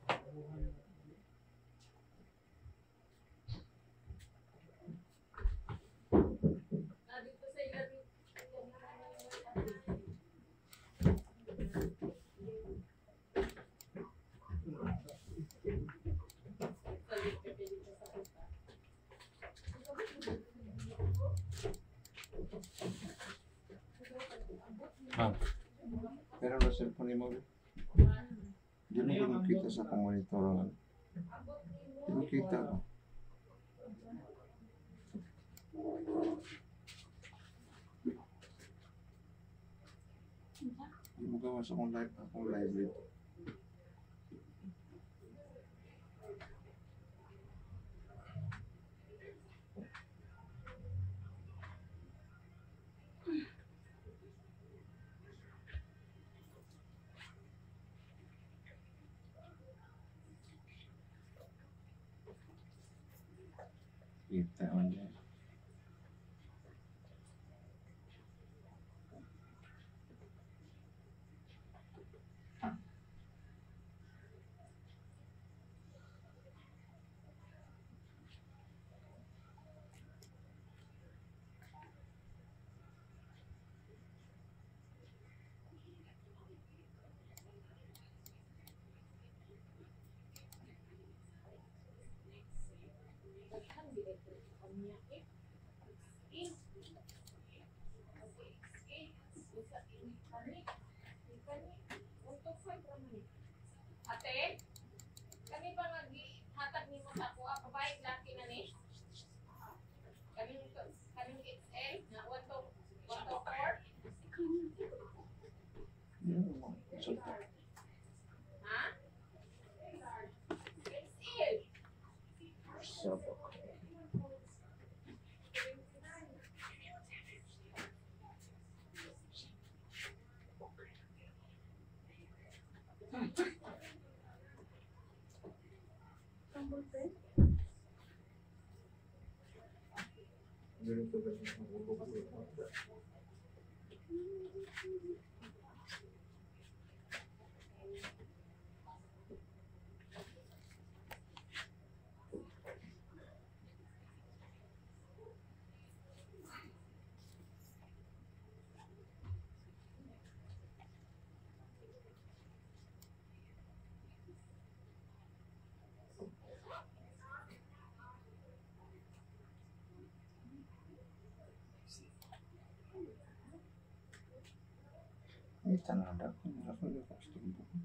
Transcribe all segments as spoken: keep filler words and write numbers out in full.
Ma'am, pero na cellphone mo. Di mo ko makita sa akong monitoran. Di mo kita ko. Di mo gawa sa akong live, akong live dito. Kita on there. Ate, kami ba nag-hatag ni mo sa ako? Pabayag laki na ni? Kami kami X L na one to four? Ha? X L. Sabak. Ini tanah ada aku, aku udah pasti buku.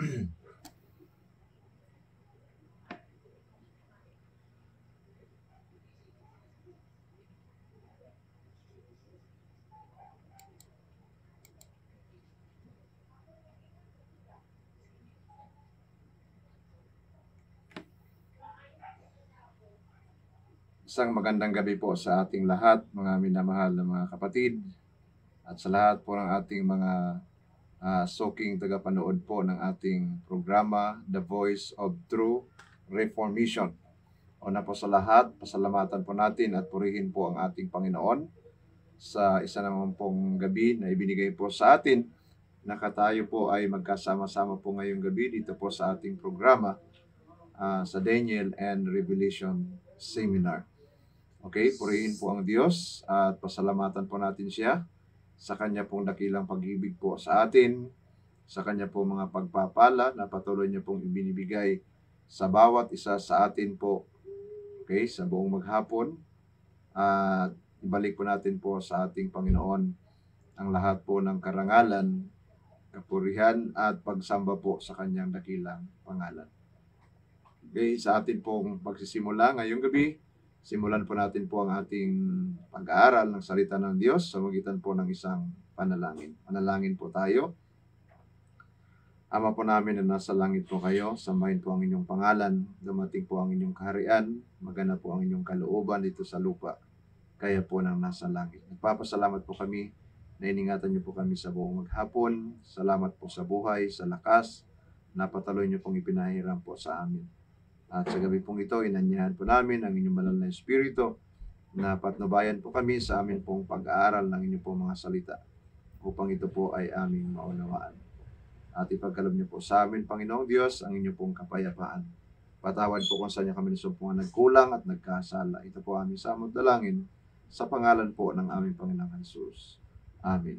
Isang magandang gabi po sa ating lahat, mga minamahal na mga kapatid, at sa lahat po ng ating mga uh, soking tagapanood po ng ating programa, The Voice of True Reformation. Una po sa lahat, pasalamatan po natin at purihin po ang ating Panginoon sa isa naman pong gabi na ibinigay po sa atin. Nakatayo po ay magkasama-sama po ngayong gabi dito po sa ating programa uh, sa Daniel and Revelation Seminar. Okay, purihin po ang Diyos at pasalamatan po natin siya sa kanya pong dakilang pag-ibig po sa atin, sa kanya pong mga pagpapala na patuloy niya pong ibinibigay sa bawat isa sa atin po, okay, sa buong maghapon. At uh, ibalik po natin po sa ating Panginoon ang lahat po ng karangalan, kapurihan at pagsamba po sa kanyang dakilang pangalan. Okay, sa atin pong pagsisimula ngayong gabi, simulan po natin po ang ating pag-aaral ng salita ng Diyos sa magitan po ng isang panalangin. Panalangin po tayo. Ama po namin na nasa langit po kayo, sambahin po ang inyong pangalan, dumating po ang inyong kaharian, magana po ang inyong kalooban dito sa lupa, kaya po ng nasa langit. Nagpapasalamat po kami na iningatan niyo po kami sa buong maghapon. Salamat po sa buhay, sa lakas, na patuloy niyo pong ipinahiram po sa amin. At sa gabi pong ito, inanyahan po namin ang inyong banal na Espiritu na patnubayan po kami sa amin pong pag-aaral ng inyong pong mga salita upang ito po ay aming maunawaan. At ipagkaloob niyo po sa amin, Panginoong Diyos, ang inyong pong kapayapaan. Patawad po kung saan niya kami nasumpungan nagkulang at nagkasala. Ito po aming samot dalangin sa pangalan po ng aming Panginoong Jesus. Amen.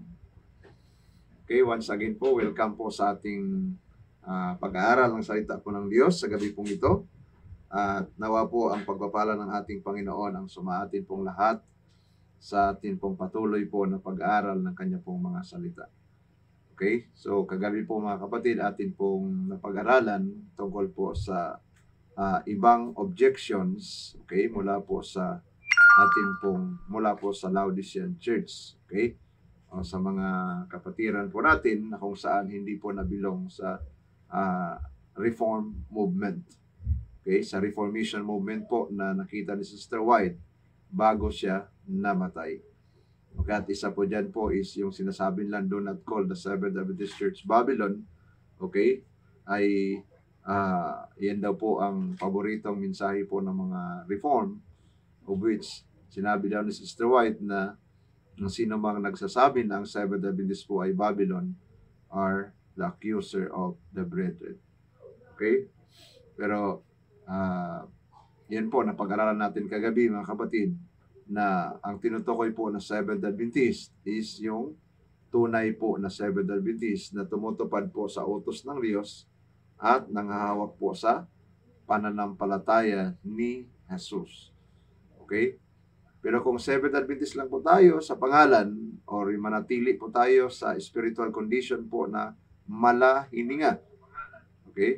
Okay, once again po, welcome po sa ating uh, pag-aaral ng salita po ng Diyos sa gabi pong ito. At nawa po ang pagpapala ng ating Panginoon ang sumaatin pong lahat sa atin pong patuloy po na pag-aaral ng kanya pong mga salita. Okay? So, kagabi po mga kapatid, atin pong napag-aralan tungkol po sa uh, ibang objections, okay, mula po sa atin pong, mula po sa Laodicean Church. Okay? O, sa mga kapatiran po natin na kung saan hindi po nabilong sa uh, Reform Movement. Okay, sa Reformation Movement po na nakita ni Sister White bago siya namatay. Okay, at isa po dyan po is yung sinasabi lang, do not call the Seventh Adventist Church Babylon. Okay, ay uh, yan daw po ang paboritong mensahe po ng mga Reform, of which sinabi daw ni Sister White na ang sino mang nagsasabi na ang Seventh Adventist po ay Babylon are the accuser of the brethren. Okay, pero Uh, yan po, napag-aralan natin kagabi mga kapatid, na ang tinutukoy po na Seventh Adventist is yung tunay po na Seventh Adventist na tumutupad po sa utos ng Diyos at nanghahawak po sa pananampalataya ni Jesus. Okay? Pero kung Seventh Adventist lang po tayo sa pangalan or manatili po tayo sa spiritual condition po na mala hininga, okay,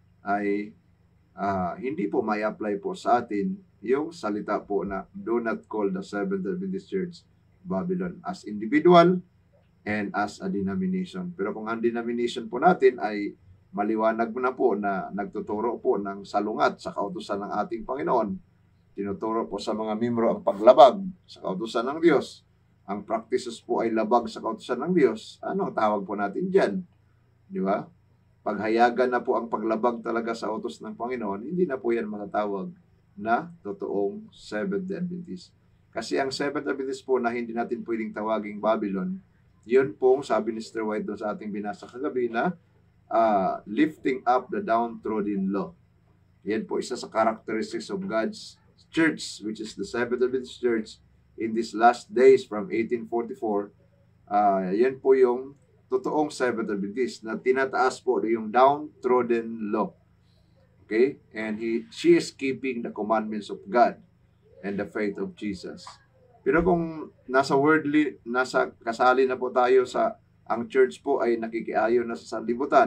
ay Uh, hindi po may apply po sa atin yung salita po na do not call the Seventh Adventist Church Babylon as individual and as a denomination. Pero kung ang denomination po natin ay maliwanag na po na nagtuturo po ng salungat sa kautusan ng ating Panginoon, tinuturo po sa mga membro ang paglabag sa kautusan ng Diyos, ang practices po ay labag sa kautusan ng Diyos, ano ang tawag po natin dyan? Di ba? Paghayagan na po ang paglabag talaga sa utos ng Panginoon, hindi na po yan matatawag na totoong Seventh Adventist. Kasi ang Seventh Adventist po na hindi natin pwedeng tawaging Babylon, yun pong sabi ni Sister White doon sa ating binasa kagabi na uh, lifting up the downtrodden law. Yan po isa sa characteristics of God's church, which is the Seventh Adventist Church in these last days from eighteen forty-four. Uh, yan po yung totoong Seventh Adventist na tinataas po yung downtrodden law. Okay? And he, she is keeping the commandments of God and the faith of Jesus. Pero kung nasa worldly, nasa kasali na po tayo sa, ang church po ay nakikiayon na sa sanlibutan,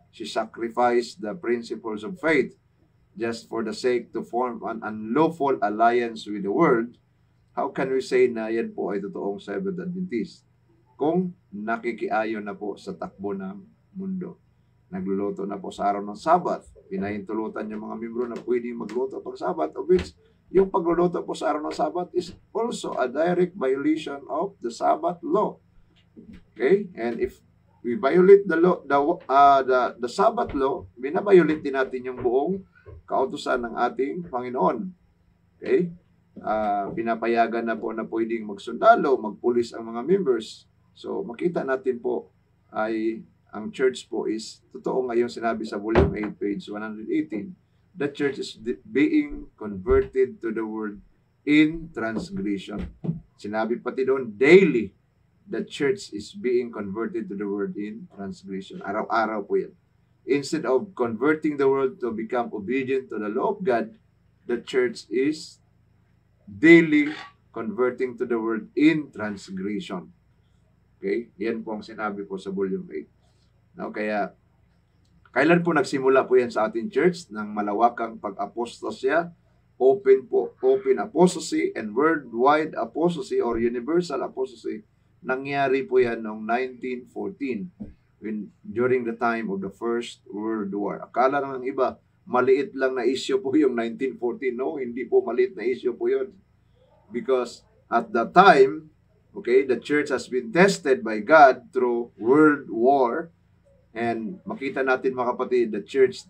She sacrificed the principles of faith just for the sake to form an unlawful alliance with the world. How can we say na yan po ay totoong Seventh Adventist? Kung nakikiayon na po sa takbo ng mundo. Nagluluto na po sa araw ng Sabat. Pinahintulutan yung mga membro na pwede magluto pag Sabat, of which yung pagluluto po sa araw ng Sabat is also a direct violation of the Sabbath law. Okay? And if we violate the law, the, uh, the, the Sabbath law, binabiolate din natin yung buong kautusan ng ating Panginoon. Okay? Uh, pinapayagan na po na pwedeng magsundalo, magpulis ang mga members. So, makita natin po ay ang church po is, totoo ngayong sinabi sa volume eight, page one eighteen, the church is being converted to the word in transgression. Sinabi pati doon, daily, the church is being converted to the word in transgression. Araw-araw po yan. Instead of converting the world to become obedient to the law of God, the church is daily converting to the word in transgression. Okay? Yan po ang sinabi po sa volume eight. Now, kaya, kailan po nagsimula po yan sa ating church? Nang malawakang pag-apostolsya, open po, open apostasy and worldwide apostasy or universal apostasy. Nangyari po yan noong nineteen fourteen when, during the time of the First World War. Akala ng iba, maliit lang na issue po yung nineteen fourteen. No, hindi po maliit na issue po yun. Because at that time, okay, the church has been tested by God through World War. And makita natin mga kapatid, the church,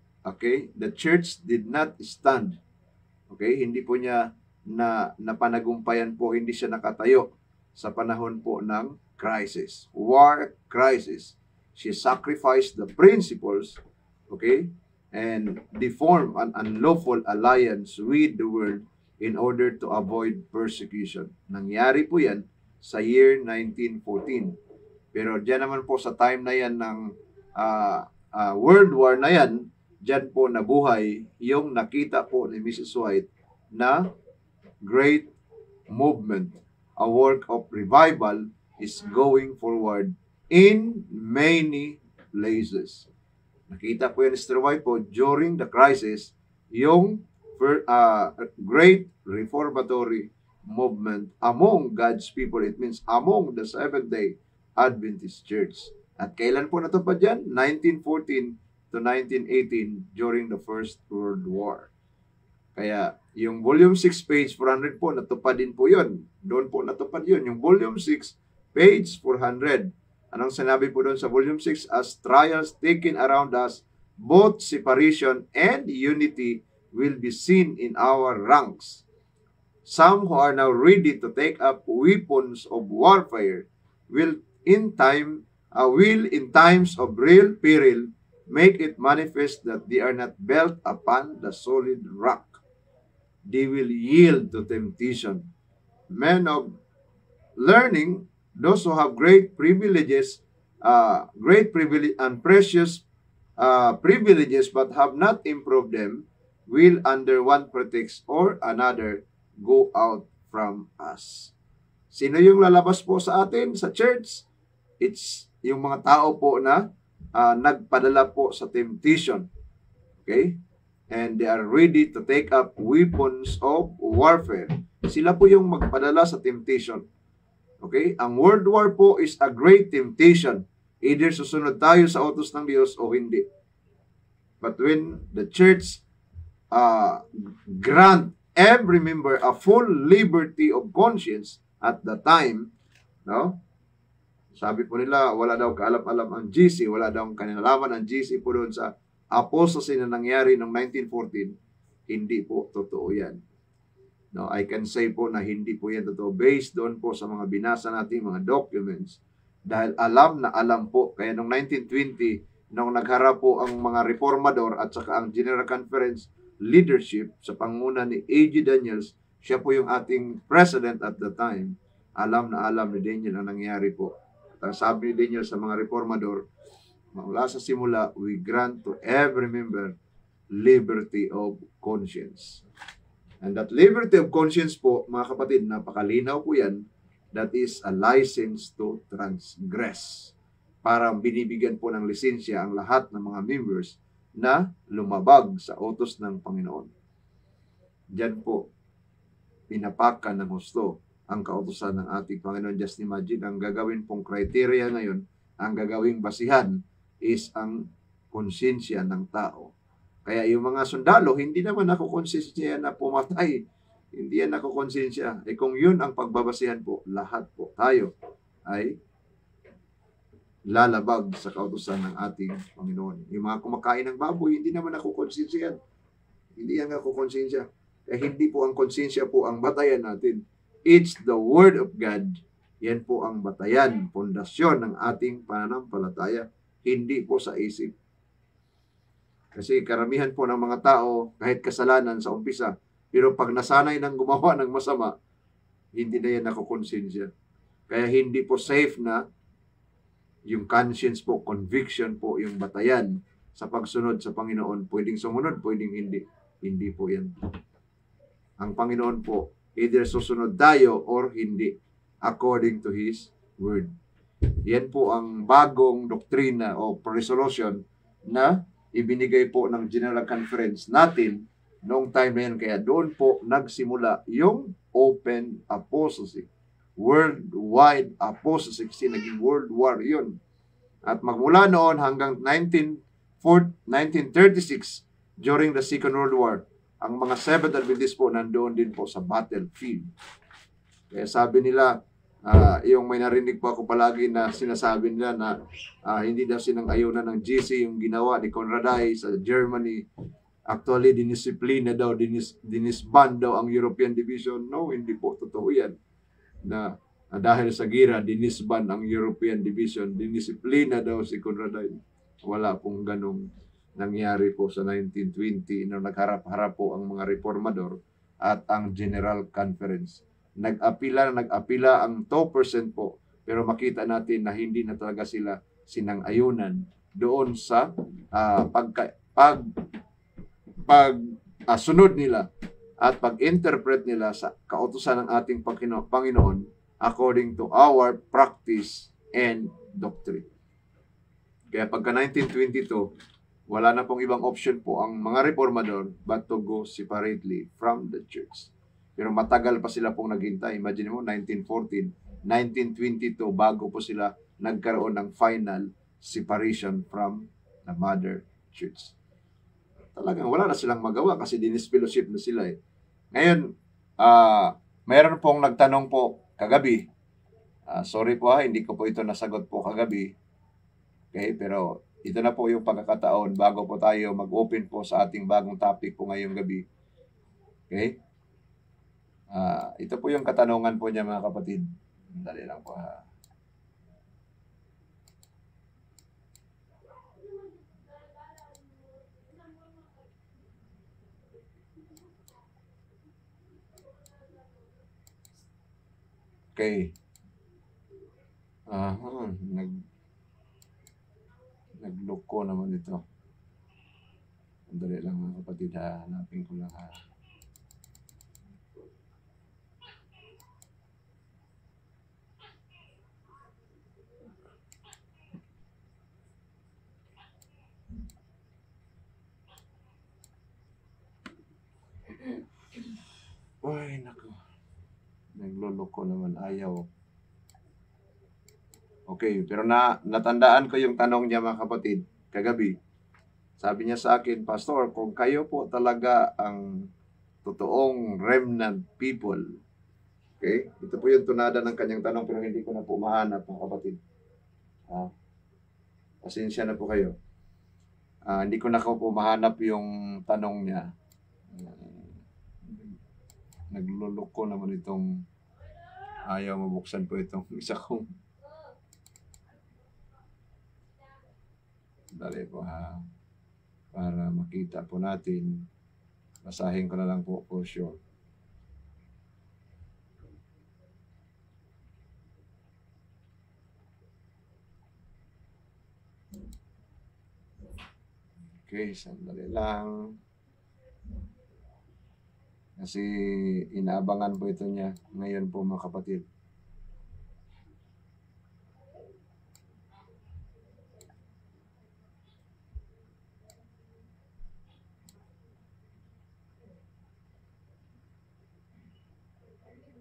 okay, the church did not stand. Okay, hindi po niya na napanagumpayan po, hindi siya nakatayo sa panahon po ng crisis, war crisis. She sacrificed the principles, okay, and deformed an unlawful alliance with the world in order to avoid persecution. Nangyari po yan sa year nineteen fourteen. Pero diyan naman po sa time na yan ng uh, uh, World War na yan, diyan po nabuhay yung nakita po ni Missus White na great movement. A work of revival is going forward in many places. Nakita po yan ni Sister White po during the crisis, yung uh, great reformatory movement among God's people. It means among the Seventh-day Adventist Church. At kailan po natupad yan? nineteen fourteen to nineteen eighteen during the First World War. Kaya yung volume six, page four hundred po, natupad din po yun. Doon po natupad yun. Yung volume six, page four hundred. Anong sinabi po doon sa volume six? As trials taken around us, both separation and unity will be seen in our ranks. Some who are now ready to take up weapons of warfare will in time uh, will in times of real peril make it manifest that they are not built upon the solid rock. They will yield to temptation. Men of learning, those who have great privileges, uh, great privilege and precious uh, privileges but have not improved them, will under one pretext or another go out from us. Sino yung lalabas po sa atin, sa church? It's yung mga tao po na uh, nagpadala po sa temptation. Okay? And they are ready to take up weapons of warfare. Sila po yung magpadala sa temptation. Okay? Ang World War po is a great temptation. Either susunod tayo sa utos ng Diyos o hindi. But when the church uh, grant every member a full liberty of conscience at the time, no? Sabi po nila, wala daw kaalam-alam ang G C, wala daw kanilalaman ang G C po doon sa apostasy na nangyari noong nineteen fourteen. Hindi po totoo yan. No, I can say po na hindi po yan totoo based doon po sa mga binasa nating mga documents. Dahil alam na alam po, kaya noong nineteen twenty, nung nagharap po ang mga reformador at saka ang General Conference leadership sa panguna ni A G Daniels, siya po yung ating president at the time. Alam na alam ni Daniel ang nangyari po. At ang sabi ni Daniel sa mga reformador, mula sa simula, we grant to every member liberty of conscience. And that liberty of conscience po, mga kapatid, napakalinaw po yan, that is a license to transgress. parang binibigyan po ng lisensya ang lahat ng mga members na lumabag sa utos ng Panginoon. Diyan po, pinapakan ng husto ang kautusan ng ating Panginoon. Just imagine, ang gagawin pong criteria ngayon, ang gagawing basihan is ang konsensya ng tao. Kaya yung mga sundalo, hindi naman ako konsensya na pumatay. Hindi yan ako konsensya. Eh kung yun ang pagbabasihan po, lahat po tayo ay lalabag sa kautusan ng ating Panginoon. Yung mga kumakain ng baboy, hindi naman ako konsensya yan. Hindi yan ako konsensya. Eh hindi po ang konsensya po ang batayan natin. It's the Word of God. Yan po ang batayan, pundasyon ng ating pananampalataya. Hindi po sa isip. Kasi karamihan po ng mga tao, kahit kasalanan sa umpisa, pero pag nasanay ng gumawa ng masama, hindi na yan nakukonsensya. Kaya hindi po safe na yung conscience po, conviction po, yung batayan sa pagsunod sa Panginoon. Pwedeng sumunod, pwedeng hindi. Hindi po yan. Ang Panginoon po, either susunod tayo or hindi, according to His Word. Yan po ang bagong doktrina o resolution na ibinigay po ng General Conference natin noong time na yan. Kaya doon po nagsimula yung open apostasy. Worldwide apostasy. Kasi naging world war yun. At magmula noon hanggang nineteen thirty-six, during the Second World War, ang mga Seventh Adventists po nandoon din po sa battlefield. Kaya sabi nila, uh, yung may narinig po ako palagi na sinasabi nila na uh, hindi daw sinang-ayunan ng G C yung ginawa ni Conradai sa Germany. Actually, dinisiplina daw, dinis, dinisband daw ang European Division. No, hindi po totoo yan. Na uh, dahil sa gira, dinisband ang European Division. Dinisiplina daw si Conradai. Wala pong ganong nangyari po sa nineteen twenty na nagharap-harap po ang mga reformador at ang General Conference. Nag-apila na nag-apila ang two percent po, pero makita natin na hindi na talaga sila sinang-ayunan doon sa uh, pagka, pag pag uh, sunod nila at pag-interpret nila sa kautusan ng ating Pangino- Panginoon according to our practice and doctrine. Kaya pagka nineteen twenty-two, wala na pong ibang option po ang mga reformador but to go separately from the church. Pero matagal pa sila pong naghintay. Imagine mo, nineteen fourteen, nineteen twenty-two, bago po sila nagkaroon ng final separation from the mother church. Talagang wala na silang magawa kasi dinisfellowship na sila eh. Ngayon, uh, mayroon pong nagtanong po kagabi. Uh, sorry po ha, hindi ko po ito nasagot po kagabi. Okay, pero ito na po yung pagkakataon bago po tayo mag-open po sa ating bagong topic po ngayong gabi. Okay? Uh, ito po yung katanungan po niya mga kapatid. Dali lang po ha. Okay. Aha, nag nagloko naman ito. Dali lang mga kapatid ha. Hanapin ko lang ha. Ay, nako. Nagloloko naman. Ayaw. Okay, pero na natandaan ko yung tanong niya mga kapatid kagabi. Sabi niya sa akin, Pastor, kung kayo po talaga ang totoong remnant people, okay? Ito po yung tunada ng kanyang tanong pero hindi ko na po mahanap mga kapatid. Ah, pasensya na po kayo. Ah, hindi ko na po mahanap yung tanong niya. Nagluloko naman itong ayaw mabuksan po itong isa kong dali po ha, para makita po natin. Basahin ko na lang po for sure. Okay, sandali lang. Kasi inaabangan po ito niya ngayon po mga kapatid.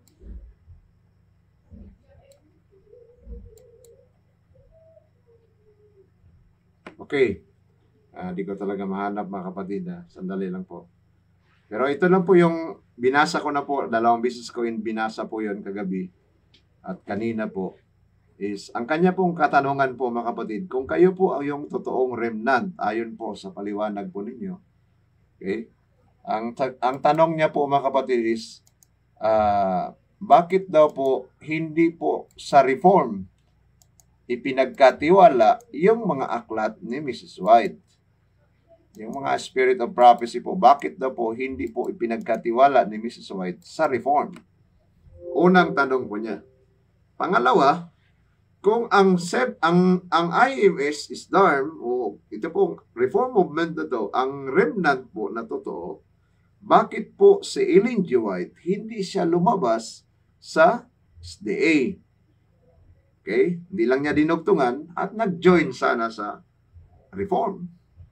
Okay. Ah, di ko talaga mahanap mga kapatid. Ah. Sandali lang po. Pero ito lang po yung binasa ko na po. Dalawang beses ko yung binasa po yun kagabi. At kanina po. Is, ang kanya pong katanungan po mga kapatid, kung kayo po ang yung totoong remnant, ayon po sa paliwanag po ninyo. Okay? Ang, ang tanong niya po mga kapatid is, uh, bakit daw po hindi po sa reform ipinagkatiwala yung mga aklat ni Missus White? Yung mga spirit of prophecy po, bakit daw po hindi po ipinagkatiwala ni Missus White sa reform? Unang tanong po niya. Pangalawa, kung ang sep, ang ang I M S is D A R M o ito pong reform movement na to, ang remnant po na totoo, bakit po si Ellen G. White hindi siya lumabas sa S D A? Okay? Hindi lang niya dinugtungan at nag-join sana sa reform.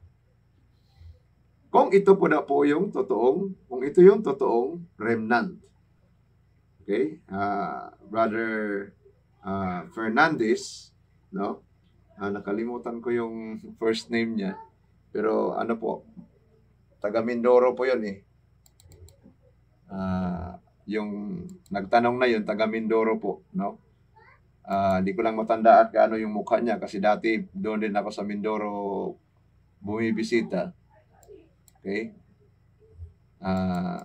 Kung ito po na po yung totoong, kung ito yung totoong remnant. Okay? Uh, Brother uh, Fernandez, no? Uh, nakalimutan ko yung first name niya. Pero ano po, taga Mindoro po yun eh. Uh, yung nagtanong na yun, taga Mindoro po, no? Uh, di ko lang matandaan kaano yung mukha niya kasi dati doon din ako sa Mindoro bumibisita. Okay? Uh,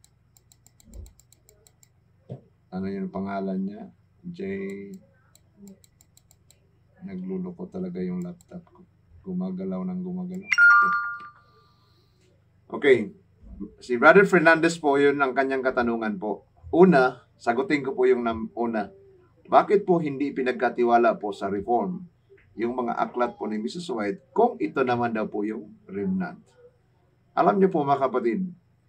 ano yung pangalan niya? Jay. Nagluloko talaga yung laptop ko. Gumagalaw ng gumagalaw. Okay. Okay. Si Brother Fernandez po, yun ang kanyang katanungan po. Una, sagutin ko po yung una. Bakit po hindi pinagkatiwala po sa reform yung mga aklat po ni Missus White kung ito naman daw po yung remnant? Alam niyo po mga kapatid,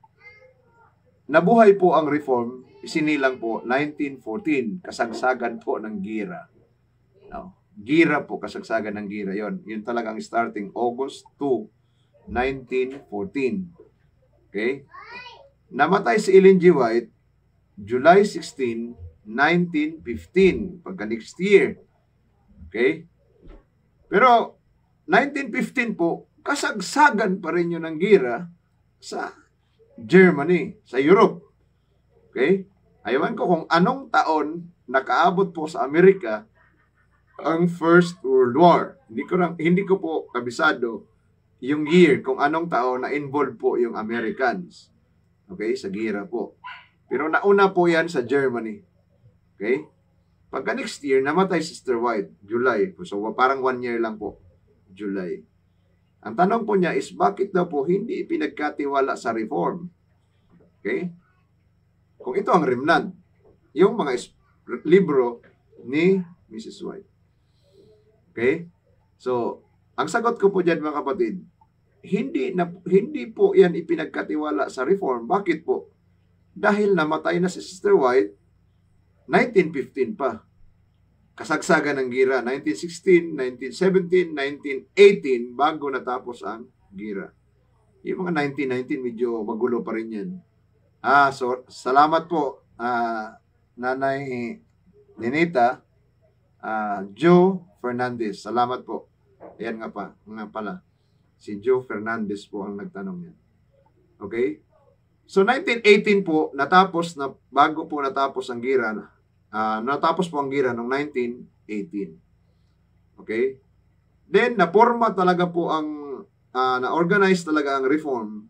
nabuhay po ang reform, isinilang po nineteen fourteen, kasagsagan po ng gira. No? Gira po, kasagsagan ng gira. Yon, yun talagang starting August second, nineteen fourteen. Okay? Namatay si Ellen G. White July sixteenth, nineteen fifteen, pagka next year. Okay? Pero nineteen fifteen po, kasagsagan pa rin yun ng gira sa Germany, sa Europe. Okay? Ayawan ko kung anong taon nakaabot po sa Amerika ang First World War. Hindi ko, lang, hindi ko po kabisado yung year kung anong taon na involved po yung Americans. Okay? Sa gira po. Pero nauna po yan sa Germany. Okay? Pagka next year, namatay si Sister White, July. So, parang one year lang po. July. Ang tanong po niya is, bakit daw po hindi pinagkatiwala sa reform? Okay? Kung ito ang remnant, yung mga libro ni Missus White. Okay? So, ang sagot ko po dyan mga kapatid, hindi, na, hindi po yan ipinagkatiwala sa reform. Bakit po? Dahil namatay na si Sister White, nineteen fifteen pa. Kasagsagan ng gira, nineteen sixteen, nineteen seventeen, nineteen eighteen, bago natapos ang gira. Yung mga nineteen nineteen, medyo magulo pa rin yan. Ah, so, salamat po, ah, Nanay Ninita, ah, Joe Fernandez. Salamat po. Ayan nga pa, nga pala. Si Joe Fernandez po ang nagtanong yan. Okay? So, nineteen eighteen po, natapos na, bago po natapos ang gira, Uh, natapos po ang gira noong nineteen eighteen. Okay? Then, naporma talaga po ang, uh, na-organize talaga ang reform.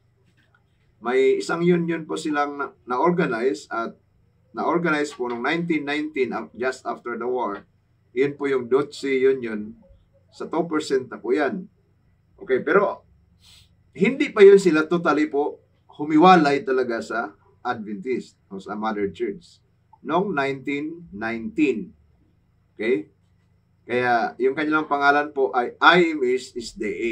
May isang union po silang na-organize na at na-organize po noong nineteen nineteen, just after the war. Yun po yung Dutsi Union. Sa two percent na po yan. Okay, pero hindi pa yun sila totally po humiwalay talaga sa Adventist o sa Mother Church noong nineteen nineteen. Okay? Kaya yung kanilang pangalan po ay I M S S D A.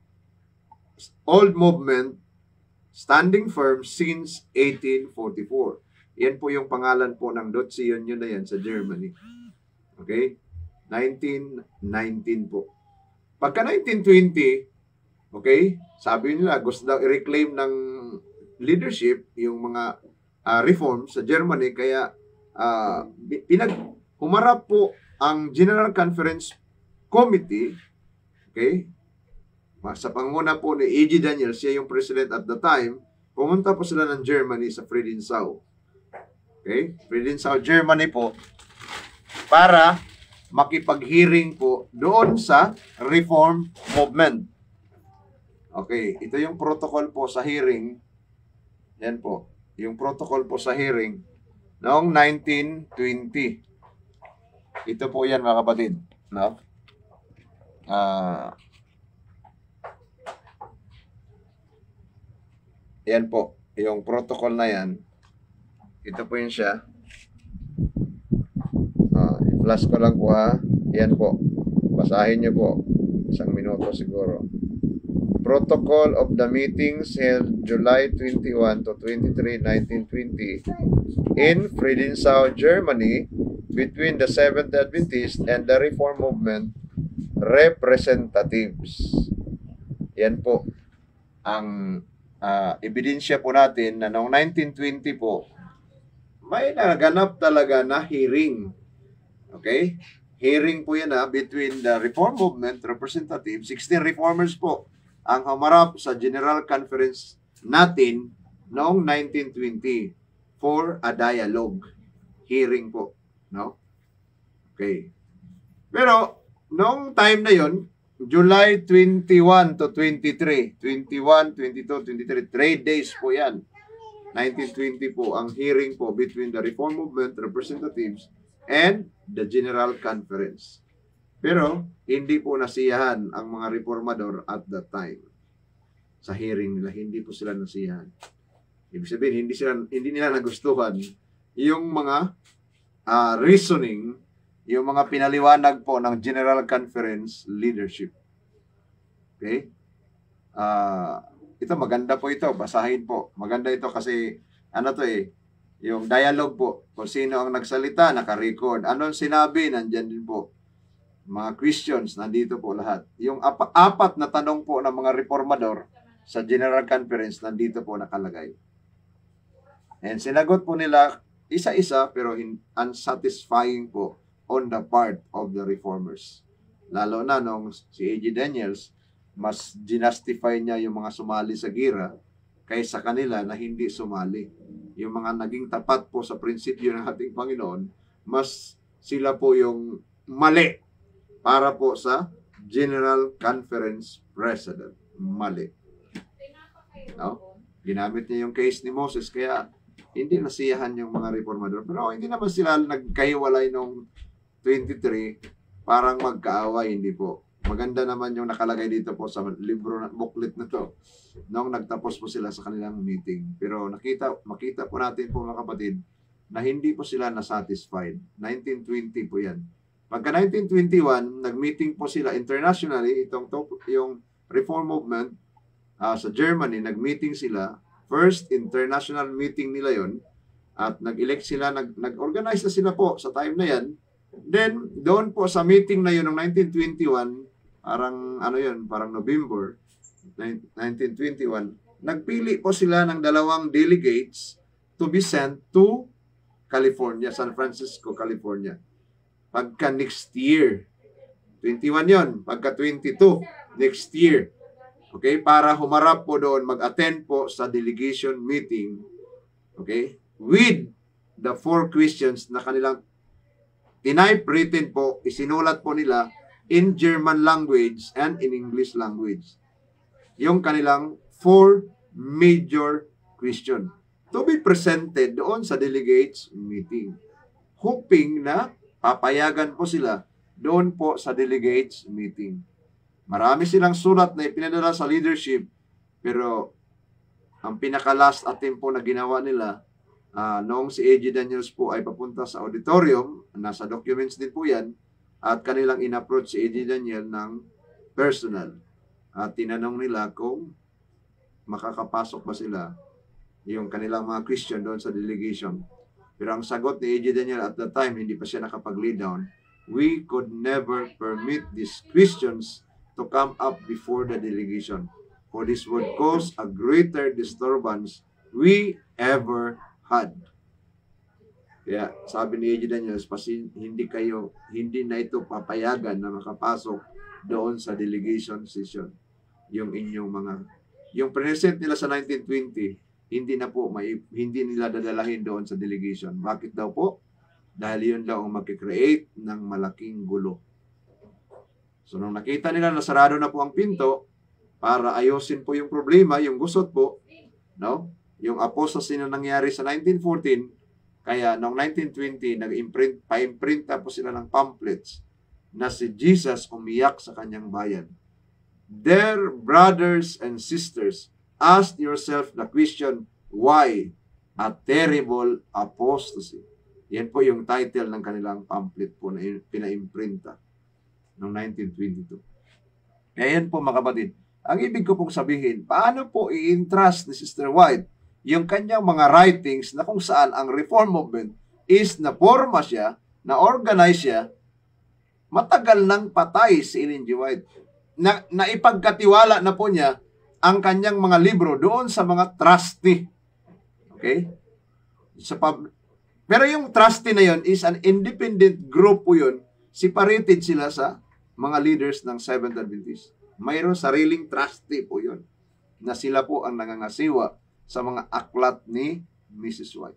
Old Movement, Standing Firm since eighteen forty-four. Yan po yung pangalan po ng Dutsi Union na yan sa Germany. Okay? nineteen nineteen po. Pagka nineteen twenty, okay, sabi nila gusto daw i-reclaim ng leadership yung mga uh, reform sa Germany, kaya uh, pinag humarap po ang General Conference Committee, okay, sa panguna po ni A G Daniels, siya yung president at the time, pumunta po sila ng Germany sa Friedensau. Okay? Friedensau, Germany po, para makipag-hearing po doon sa reform movement. Okay, ito yung protocol po sa hearing. Yan po, yung protocol po sa hearing noong nineteen twenty. Ito po yan, mga kapatid. No? Ah... Uh, Yan po, yung protocol na yan. Ito po yun siya. Uh, i-flash ko lang po ha. Yan po. Basahin nyo po. Isang minuto siguro. Protocol of the meetings held July twenty-first to twenty-third, nineteen twenty in Friedensau, Germany between the Seventh-day Adventist and the Reform Movement representatives. Yan po ang Uh, ebidensya po natin na noong nineteen twenty po, may naganap talaga na hearing. Okay? Hearing po yan ha, between the Reform Movement representatives, sixteen reformers po ang humarap sa General Conference natin noong nineteen twenty for a dialogue. Hearing po. No? Okay. Pero, noong time na yon, July twenty-first to twenty-third, twenty-one, twenty-two, twenty-three, three days po yan. nineteen twenty po ang hearing po between the Reform Movement representatives and the General Conference. Pero, hindi po nasiyahan ang mga reformador at that time. Sa hearing nila, hindi po sila nasiyahan. Ibig sabihin, hindi, sila, hindi nila nagustuhan yung mga uh, reasoning, yung mga pinaliwanag po ng General Conference leadership. Okay? Uh, ito, maganda po ito. Basahin po. Maganda ito kasi, ano to eh, yung dialogue po. Kung sino ang nagsalita, naka-record. Anong sinabi, nandyan din po. Mga questions, nandito po lahat. Yung ap apat na tanong po ng mga reformador sa General Conference, nandito po nakalagay. And sinagot po nila isa-isa, pero unsatisfying po on the part of the reformers. Lalo na nung si A G Daniels, mas ginastify niya yung mga sumali sa gira kaysa kanila na hindi sumali. Yung mga naging tapat po sa prinsipyo ng ating Panginoon, mas sila po yung mali para po sa General Conference President. Mali. No? Ginamit niya yung case ni Moses, kaya hindi nasiyahan yung mga reformador. Pero hindi naman sila nagkahiwalay nung twenty-three, parang magkaaway, hindi po. Maganda naman yung nakalagay dito po sa libro, booklet na to, noong nagtapos po sila sa kanilang meeting. Pero nakita, makita po natin po mga kapatid, na hindi po sila nasatisfied. nineteen twenty po yan. Pagka nineteen twenty-one, nag-meeting po sila internationally, itong top, yung Reform Movement uh, sa Germany, nag-meeting sila. First international meeting nila yon, at nag-elect sila, nag-organize na sila po sa time na yan. Then, doon po sa meeting na yun ng nineteen twenty-one, parang ano yun, parang November nineteen twenty-one, nagpili po sila ng dalawang delegates to be sent to California, San Francisco, California. Pagka next year, twenty-one yun, pagka twenty-two, next year. Okay, para humarap po doon, mag-attend po sa delegation meeting, okay, with the four questions na kanilang type written po, isinulat po nila in German language and in English language. Yung kanilang four major question to be presented doon sa delegates meeting. Hoping na papayagan po sila doon po sa delegates meeting. Marami silang sulat na ipinadala sa leadership, pero ang pinaka-last attempt po na ginawa nila, Uh, noong si A G Daniels po ay papunta sa auditorium, nasa documents din po yan, at kanilang in-approach si A G Daniel ng personal. At tinanong nila kung makakapasok ba sila, yung kanilang mga Christian doon sa delegation. Pero ang sagot ni A G Daniel at that time, hindi pa siya nakapag-lay down, we could never permit these Christians to come up before the delegation, for this would cause a greater disturbance we ever had. Kaya sabi ni A J Daniels, pasi, hindi kayo, hindi na ito papayagan na makapasok doon sa delegation session. Yung inyong mga, yung present nila sa nineteen twenty, hindi na po, may, hindi nila dadalahin doon sa delegation. Bakit daw po? Dahil yun daw ang mag-create ng malaking gulo. So nung nakita nila na sarado na po ang pinto, para ayusin po yung problema, yung gusot po, no? Yung apostasy na nangyari sa nineteen fourteen, kaya noong nineteen twenty, nag-imprint, pa-imprinta po sila ng pamphlets na si Jesus umiyak sa kanyang bayan. Dear brothers and sisters, ask yourself the question, why a terrible apostasy? Yan po yung title ng kanilang pamphlet po na pina-imprinta noong nineteen twenty-two. Kaya yan po mga kapatid. Ang ibig ko pong sabihin, paano po i-entrust ni Sister White yung kanyang mga writings na kung saan ang reform movement is na-forma siya, na-organize siya, matagal nang patay si Ellen G. White. Na, naipagkatiwala na po niya ang kanyang mga libro doon sa mga trustee. Okay? Sa pub Pero yung trustee na yon is an independent group po yun. Separated sila sa mga leaders ng Seventh Adventist. Mayroon sariling trustee po yun. Na sila po ang nangangasiwa sa mga aklat ni Missus White.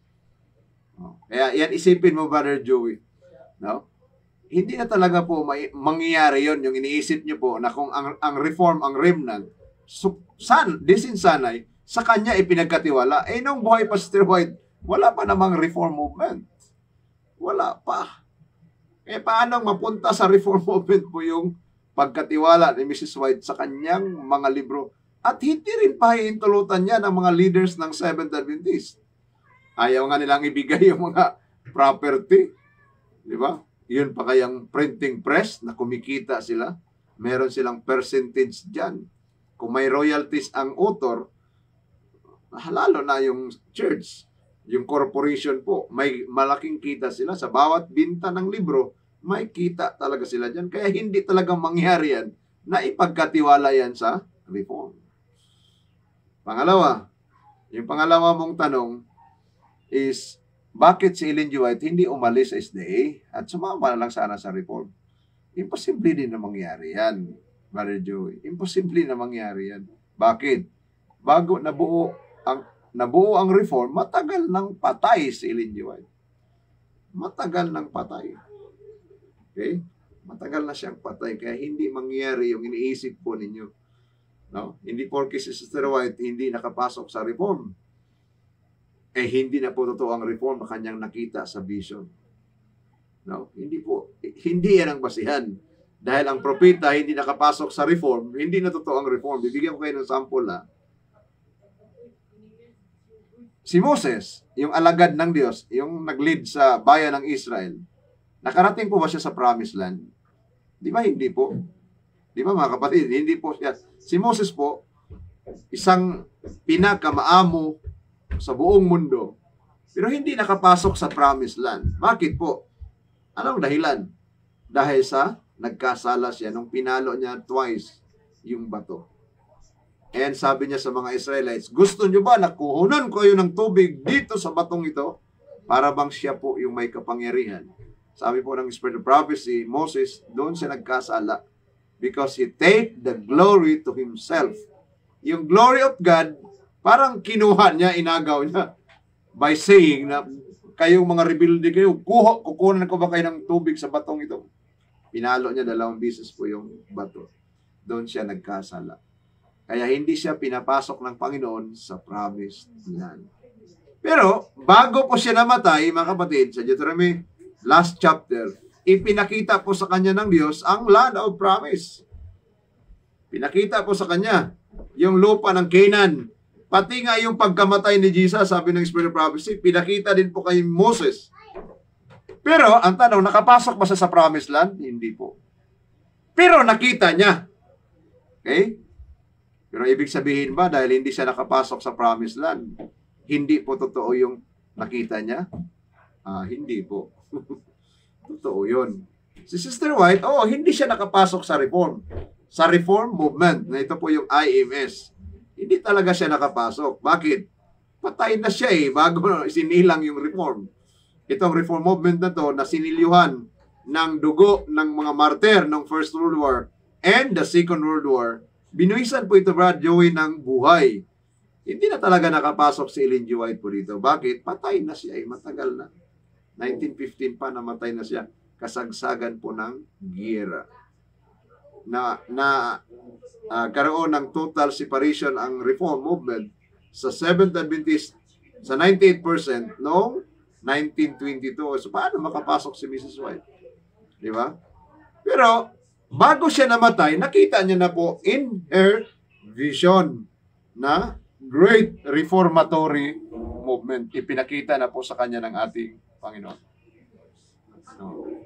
Oh. Kaya yan isipin mo, Brother Joey. No? Hindi na talaga po may, mangyayari yon yung iniisip nyo po na kung ang, ang reform, ang remnant, so, san, disinsanay, sa kanya ipinagkatiwala. Eh, nung buhay pa Sister White, wala pa namang reform movement. Wala pa. Eh, paano mapunta sa reform movement po yung pagkatiwala ni Missus White sa kanyang mga libro? At hindi rin pahihintulutan niya ng mga leaders ng Seventh Adventist. Ayaw nga nilang ibigay yung mga property. Di ba? Yun pa kayang printing press na kumikita sila. Meron silang percentage dyan. Kung may royalties ang author, lalo na yung church, yung corporation po, may malaking kita sila. Sa bawat binta ng libro, may kita talaga sila dyan. Kaya hindi talaga mangyari yan na ipagkatiwala yan sa reform. Pangalawa, yung pangalawa mong tanong is, bakit si Ellen G. White hindi umalis sa S D A at sumama na lang sana sa reform? Imposible din na mangyari yan, Brother Joey. Imposible na mangyari yan. Bakit? Bago nabuo ang, nabuo ang reform, matagal nang patay si Ellen G. White. Matagal nang patay. Okay? Matagal na siyang patay, kaya hindi mangyari yung iniisip po ninyo. No? Hindi porke si Sister White hindi nakapasok sa reform, eh hindi na po totoo ang reform na kanyang nakita sa vision. No? Hindi po, hindi yan ang basihan. Dahil ang propeta hindi nakapasok sa reform, hindi na totoo ang reform. Bibigyan ko kayo ng sample ha. Si Moses, yung alagad ng Diyos, yung nag-lead sa bayan ng Israel, nakarating po ba siya sa promised land? Di ba hindi po? Di ba mga kapatid? Hindi po siya. Si Moses po, isang pinakamaamo sa buong mundo, pero hindi nakapasok sa promised land. Bakit po? Anong dahilan? Dahil sa nagkasala siya nung pinalo niya twice yung bato. And sabi niya sa mga Israelites, gusto niyo ba na kuhunan ko kayo ng tubig dito sa batong ito? Para bang siya po yung may kapangyarihan. Sabi po ng Spirit of Prophecy, Moses, doon siya nagkasala because he take the glory to himself. Yung glory of God, parang kinuha niya, inagaw niya by saying na kayong mga rebelde kayo, kuho, kukunan ko ba kayo ng tubig sa batong ito? Pinalo niya dalawang beses po yung bato. Doon siya nagkasala. Kaya hindi siya pinapasok ng Panginoon sa promised land. Pero, bago po siya namatay, mga kapatid, sa Deuteronomy last chapter, ipinakita po sa kanya ng Diyos ang land of promise. Pinakita po sa kanya yung lupa ng Canaan. Pati nga yung pagkamatay ni Jesus, sabi ng Spirit of Prophecy, pinakita din po kay Moses. Pero, ang tanong, nakapasok ba siya sa promised land? Hindi po. Pero nakita niya. Okay? Pero ibig sabihin ba, dahil hindi siya nakapasok sa promised land, hindi po totoo yung nakita niya? Ah, hindi po. Totoo yun. Si Sister White, oh, hindi siya nakapasok sa reform. Sa reform movement, na ito po yung I M S. Hindi talaga siya nakapasok. Bakit? patay na siya eh, bago sinilang yung reform. Itong reform movement na to, na sinilyuhan ng dugo ng mga martir ng First World War and the Second World War, binuisan po ito, Brad Joey, ng buhay. Hindi na talaga nakapasok si Ellen G. White po dito. Bakit? Patay na siya eh, matagal na. nineteen fifteen pa, namatay na siya. Kasagsagan po ng giyera. Na, na uh, karoon ng total separation ang reform movement sa Seventh Adventist sa ninety-eight percent noong nineteen twenty-two. So, paano makapasok si Missus White? Di ba? Pero, bago siya namatay, nakita niya na po in her vision na great reformatory movement. Ipinakita na po sa kanya ng ating Panginoon. No.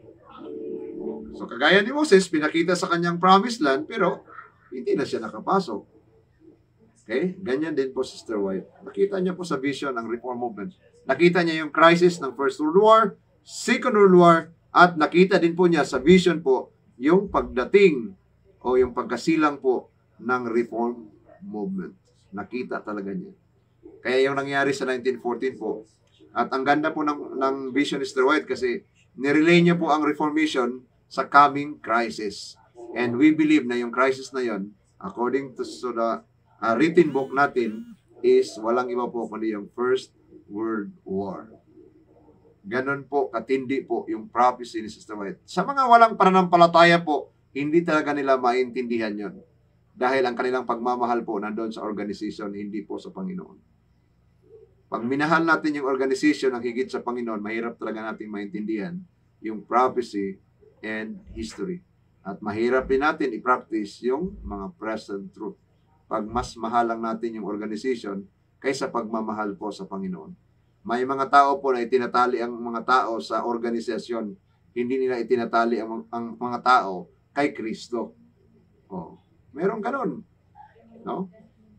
So, kagaya ni Moses, pinakita sa kanyang promised land, pero hindi na siya nakapasok. Okay? Ganyan din po, Sister White. Nakita niya po sa vision ng reform movement. Nakita niya yung crisis ng First World War, Second World War, at nakita din po niya sa vision po yung pagdating o yung pagkasilang po ng reform movement. Nakita talaga niya. Kaya yung nangyari sa nineteen fourteen po, at ang ganda po ng, ng vision ni Sister White kasi nirelay niya po ang reformation sa coming crisis. And we believe na yung crisis na yon, according to so the uh, written book natin, is walang iba po kundi yung First World War. Ganon po, katindi po yung prophecy ni Sister White. Sa mga walang pananampalataya po, hindi talaga nila maintindihan yon. Dahil ang kanilang pagmamahal po nandun sa organization, hindi po sa Panginoon. Pag minahal natin yung organization ang higit sa Panginoon, mahirap talaga natin maintindihan yung prophecy and history. At mahirap din natin i-practice yung mga present truth. Pag mas mahalang natin yung organization kaysa pagmamahal po sa Panginoon. May mga tao po na itinatali ang mga tao sa organisasyon. Hindi nila itinatali ang, ang mga tao kay Kristo. Oh, meron ganun. No?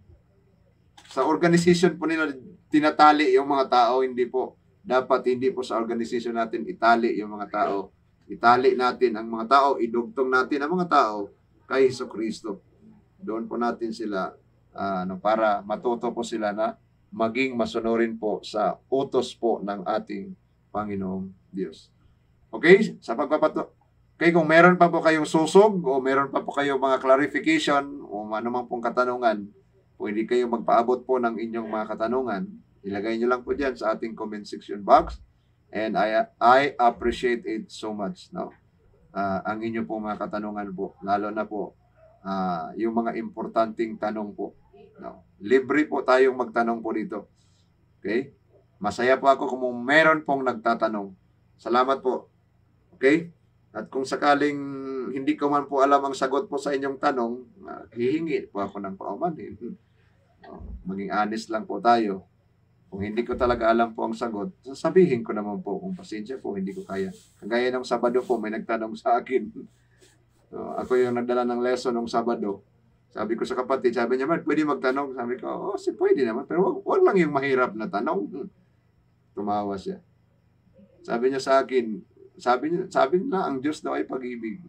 Sa organization po nila tinatali yung mga tao, hindi po. Dapat hindi po sa organization natin itali yung mga tao. Itali natin ang mga tao, idugtong natin ang mga tao kay Jesucristo. Doon po natin sila uh, para matuto po sila na maging masunurin po sa utos po ng ating Panginoong Diyos. Okay? Sa pagpapato. Okay, kung meron pa po kayong susog o meron pa po kayong mga clarification o anumang pong katanungan, kung hindi kayo magpaabot po ng inyong mga katanungan, ilagay nyo lang po dyan sa ating comment section box. And I I appreciate it so much, no? Uh, ang inyo po mga katanungan po, lalo na po uh, yung mga importanteng tanong po. No? Libre po tayong magtanong po dito. Okay? Masaya po ako kung meron pong nagtatanong. Salamat po. Okay? At kung sakaling hindi ko man po alam ang sagot po sa inyong tanong, uh, hihingi po ako ng paumanhin. Uh, maging honest lang po tayo. Kung hindi ko talaga alam po ang sagot, sasabihin ko naman po kung pasensya po, hindi ko kaya. Kagaya ng Sabado po, may nagtanong sa akin. So, ako yung nagdala ng lesson ng Sabado. Sabi ko sa kapatid, sabi niya, man, pwede magtanong? Sabi ko, oh, si pwede naman. Pero wag, wag lang yung mahirap na tanong. Tumawa siya. Sabi niya sa akin, sabi niya, sabi niya, ang Diyos daw ay pag-ibig.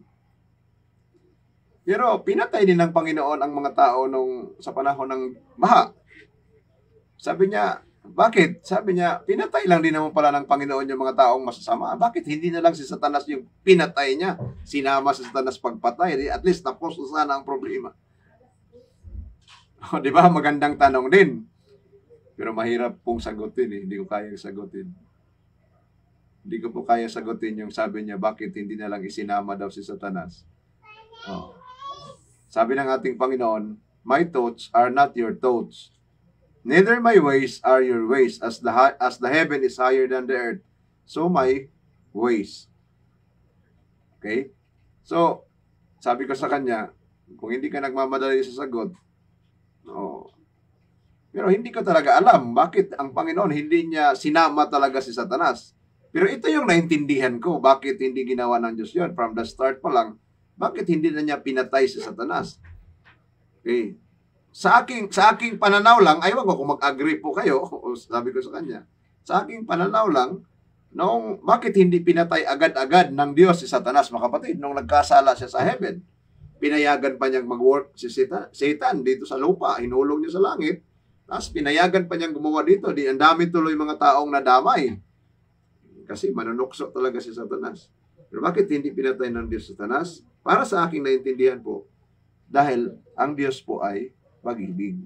Pero pinatay din ng Panginoon ang mga tao nung sa panahon ng baha. Sabi niya, bakit? Sabi niya, pinatay lang din naman pala ng Panginoon yung mga taong masasama. Bakit hindi na lang si Satanas yung pinatay niya? Sinama si Satanas pagpatay. At least tapos na sana ang problema. O, di ba? Magandang tanong din. Pero mahirap pong sagutin eh. Hindi ko kaya sagutin. Hindi ko po kaya sagutin yung sabi niya, bakit hindi na lang isinama daw si Satanas? O. Sabi ng ating Panginoon, my thoughts are not your thoughts. Neither my ways are your ways, as the as the heaven is higher than the earth, so my ways. Okay? So, sabi ko sa kanya, kung hindi ka nagmamadali sa sagot, oh, pero hindi ko talaga alam bakit ang Panginoon hindi niya sinama talaga si Satanas. Pero ito yung naintindihan ko, bakit hindi ginawa ng Diyos yun. From the start pa lang, bakit hindi na niya pinatay si Satanas? Okay? Sa aking sa aking pananaw lang, ay wag ko mag-agree po kayo, sabi ko sa kanya. Sa aking pananaw lang, nung bakit hindi pinatay agad-agad ng Diyos si Satanas, mga kapatid, nung nagkasala siya sa heaven, pinayagan pa niyang mag-work si Satan, Satan dito sa lupa, hinulong niya sa langit, Tapos pinayagan pa niyang gumawa dito. Di, ang dami tuloy mga taong nadamay. Kasi manunukso talaga si Satanas. Pero bakit hindi pinatay ng Diyos si Satanas? Para sa aking naintindihan po, dahil ang Diyos po ay pag-ibig.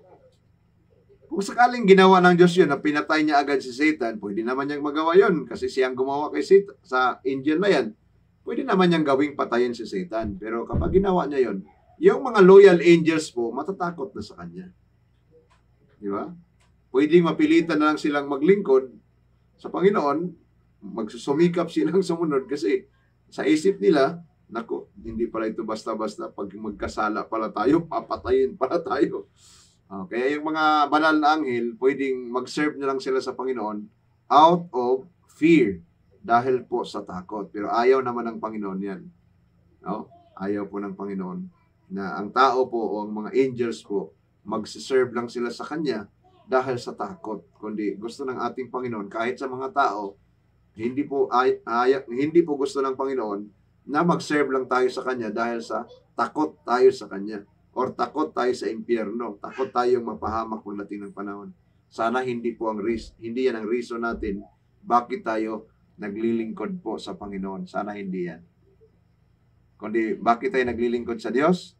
Kung sakaling ginawa ng Diyos yun, na pinatay niya agad si Satan, pwede naman niyang magawa yun. Kasi siyang gumawa kay Satan, sa angel na yan. Pwede naman niyang gawing patayin si Satan. Pero kapag ginawa niya yun, yung mga loyal angels po, matatakot na sa kanya. Di ba? Pwedeng mapilitan na lang silang maglingkod sa Panginoon, magsusumikap silang sumunod kasi sa isip nila, nako, hindi pala ito basta-basta pag magkasala pala tayo, papatayin pala tayo. Uh, kaya yung mga banal na anghel, pwedeng mag-serve na lang sila sa Panginoon out of fear dahil po sa takot. Pero ayaw naman ng Panginoon yan. No? Ayaw po ng Panginoon na ang tao po o ang mga angels po, mag-serve lang sila sa Kanya dahil sa takot. Kundi gusto ng ating Panginoon, kahit sa mga tao, hindi po, ay, ay, hindi po gusto ng Panginoon na mag-serve lang tayo sa Kanya dahil sa takot tayo sa Kanya. Or takot tayo sa impyerno, takot tayong mapahamak pagdating ng panahon. Sana hindi po ang reason, hindi yan ang reason natin bakit tayo naglilingkod po sa Panginoon. Sana hindi yan. Kundi bakit tayo naglilingkod sa Diyos?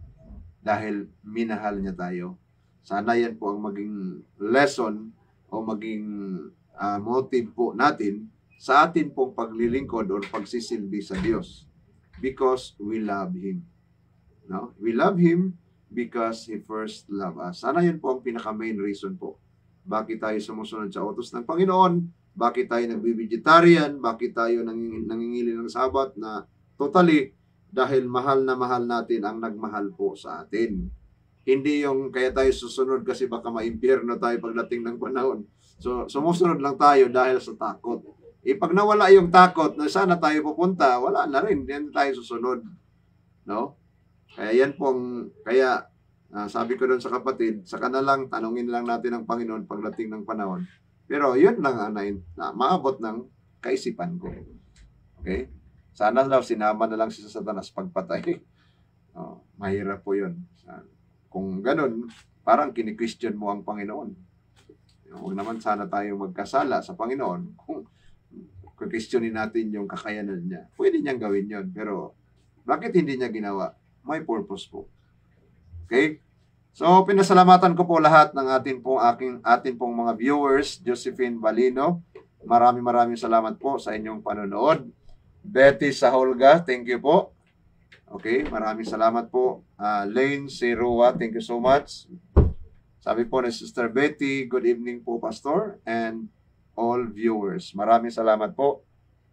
Dahil minahal niya tayo. Sana yan po ang maging lesson o maging uh, motive po natin sa atin pong paglilingkod o pagsisilbi sa Diyos. Because we love Him. No? We love Him because He first loved us. Sana yun po ang pinaka-main reason po. Bakit tayo sumusunod sa utos ng Panginoon? Bakit tayo nagbi-vegetarian? Bakit tayo nanging, nangingili ng sabat na totally dahil mahal na mahal natin ang nagmahal po sa atin. Hindi yung kaya tayo susunod kasi baka maimpyerno tayo pagdating ng panahon. So, sumusunod lang tayo dahil sa takot. E pag nawala yung takot na sana tayo pupunta, wala na rin. Hindi tayo susunod. No? Kaya yan pong, kaya uh, sabi ko doon sa kapatid, saka na lang, tanungin lang natin ang Panginoon pagdating ng panahon. Pero yun lang uh, na, na maabot ng kaisipan ko. Okay? Sana daw sinama na lang si Satanas pagpatay. Oh, mahirap po yun. Kung ganun, parang kini-question mo ang Panginoon. Huwag naman sana tayo magkasala sa Panginoon kung questionin natin yung kakayanan niya. Pwede niyang gawin yun, pero bakit hindi niya ginawa? May purpose po. Okay? So, pinasalamatan ko po lahat ng atin pong, aking, atin pong mga viewers. Josephine Balino, maraming maraming salamat po sa inyong panonood. Betty Saholga, thank you po. Okay, maraming salamat po. Uh, Lane Serua, thank you so much. Sabi po ni Sister Betty, good evening po, Pastor, and all viewers. Maraming salamat po.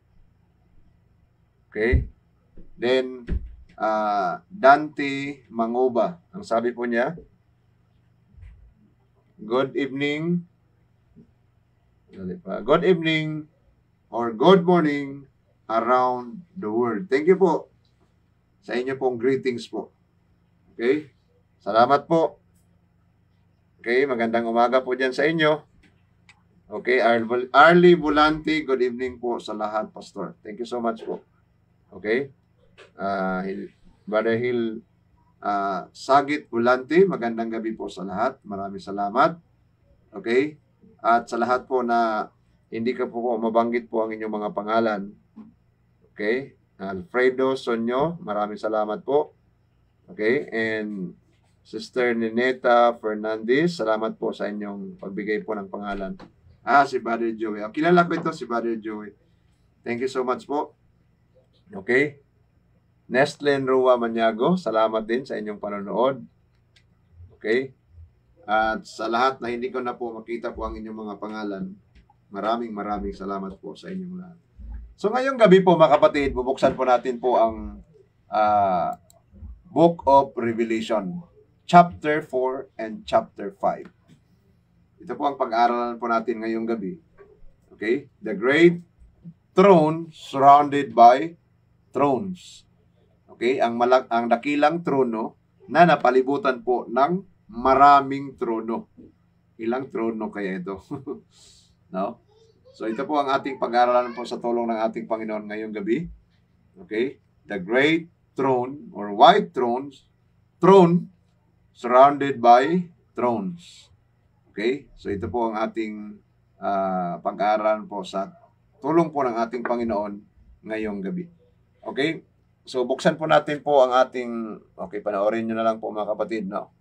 Okay. Then, Uh, Dante Mangoba. Ang sabi po niya, good evening, good evening or good morning around the world. Thank you po sa inyo pong greetings po. Okay? Salamat po. Okay, magandang umaga po dyan sa inyo. Okay, Arlie Volante, good evening po sa lahat, Pastor. Thank you so much po. Okay? Uh, Brother Hill uh, Sagit Volante, magandang gabi po sa lahat. Maraming salamat. Okay? At sa lahat po na hindi ka po, po mabanggit po ang inyong mga pangalan. Okay? Alfredo Sonyo, maraming salamat po. Okay? And Sister Nineta Fernandez, salamat po sa inyong pagbigay po ng pangalan. Ah, si Brother Joey. Oh, kilala ko ito, si Brother Joey. Thank you so much po. Okay? Nestlen Rua Maniago, salamat din sa inyong panonood. Okay? At sa lahat na hindi ko na po makita po ang inyong mga pangalan, maraming maraming salamat po sa inyong lahat. So ngayong gabi po mga kapatid, bubuksan po natin po ang uh, Book of Revelation, Chapter four and Chapter five. Ito po ang pag-aaralan po natin ngayong gabi. Okay? The great throne surrounded by thrones. Okay, ang malag ang dakilang trono na napalibutan po ng maraming trono. Ilang trono kaya ito? No? So ito po ang ating pag-aaralan po sa tulong ng ating Panginoon ngayong gabi. Okay? The great throne or white thrones, throne surrounded by thrones. Okay? So ito po ang ating uh, pag-aaral po sa tulong po ng ating Panginoon ngayong gabi. Okay? So buksan po natin po ang ating, okay, panoorin nyo na lang po mga kapatid, no?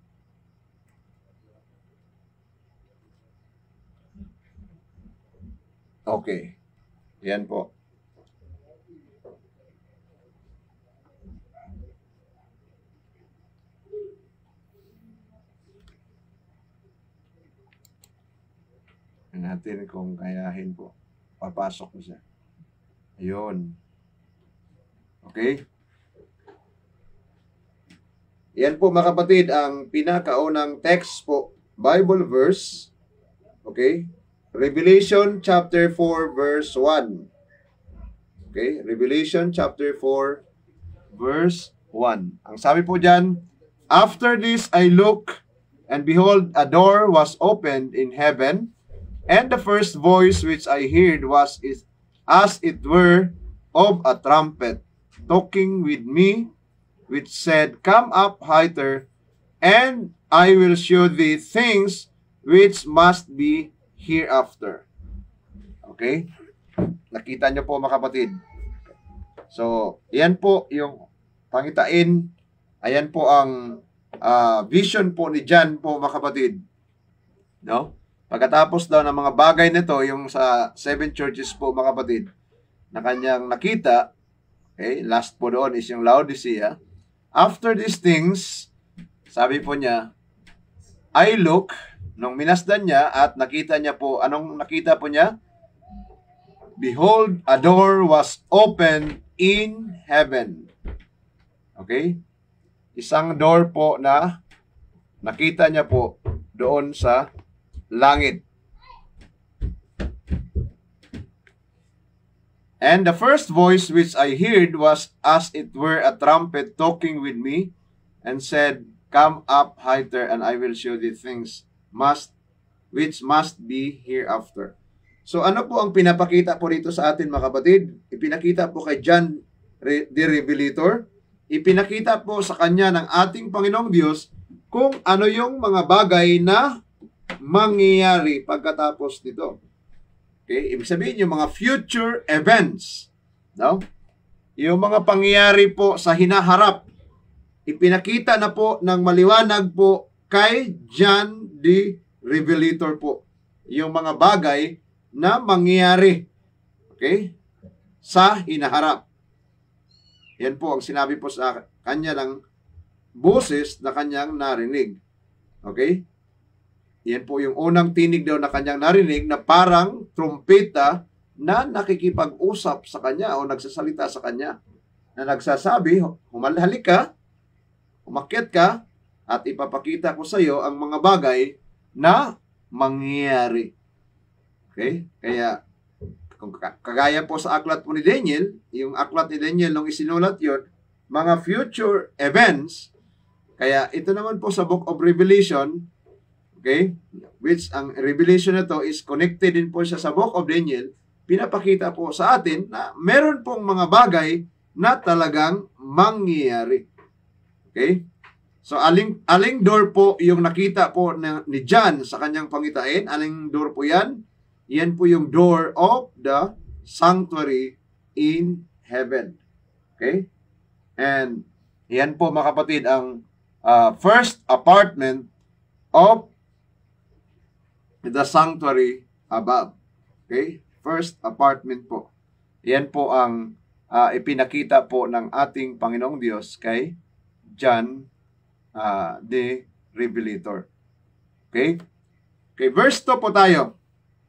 Okay. Yan po. Natin kung kayahin po. Papasok mo siya. Ayun. Okay? Yan po mga kapatid ang pinakaunang text po, Bible verse. Okay? Revelation chapter four verse one. Okay? Revelation chapter four verse one. Ang sabi po diyan, after this I look, and behold, a door was opened in heaven, and the first voice which I heard was is, as it were of a trumpet, talking with me, which said, come up hither, and I will show thee things which must be hereafter. Okay? Nakita nyo po mga kapatid. So, yan po yung pangitain. Ayan po ang uh, vision po ni John po mga kapatid. No? Pagkatapos daw ng mga bagay nito, yung sa seven churches po mga kapatid, na kanyang nakita, okay, last po doon is yung Laodicea. After these things, sabi po niya, I look, nung minasdan niya at nakita niya po, anong nakita po niya? Behold, a door was opened in heaven. Okay? Isang door po na nakita niya po doon sa langit. And the first voice which I heard was as it were a trumpet talking with me, and said, come up hither, and I will show thee things must which must be hereafter. So ano po ang pinapakita po rito sa atin mga kapatid? Ipinakita po kay John the Revelator, ipinakita po sa kanya ng ating Panginoong Diyos kung ano yung mga bagay na mangyayari pagkatapos nito. Okay? Ibig sabihin yung mga future events. No? Yung mga pangyayari po sa hinaharap, ipinakita na po ng maliwanag po kay John the Revelator po. Yung mga bagay na mangyayari. Okay? Sa hinaharap. Yan po ang sinabi po sa kanya ng boses na kanyang narinig. Okay? Yan po yung unang tinig daw na kanyang narinig na parang trumpeta na nakikipag-usap sa kanya o nagsasalita sa kanya. Na nagsasabi, humalhalik ka, umakyat ka, at ipapakita ko sa iyo ang mga bagay na mangyayari. Okay? Kaya, kung kagaya po sa aklat po ni Daniel, yung aklat ni Daniel nung isinulat yun, mga future events, kaya ito naman po sa Book of Revelation, okay, which ang Revelation na to is connected din po siya sa Book of Daniel, pinapakita po sa atin na meron pong mga bagay na talagang mangyayari. Okay? So, aling, aling door po yung nakita po na, ni John sa kanyang pangitain? Aling door po yan? Yan po yung door of the sanctuary in heaven. Okay? And yan po mga kapatid ang uh, first apartment of the sanctuary above. Okay? First apartment po. Yan po ang uh, ipinakita po ng ating Panginoong Diyos kay John uh, the Revelator. Okay? Okay, verse two po tayo.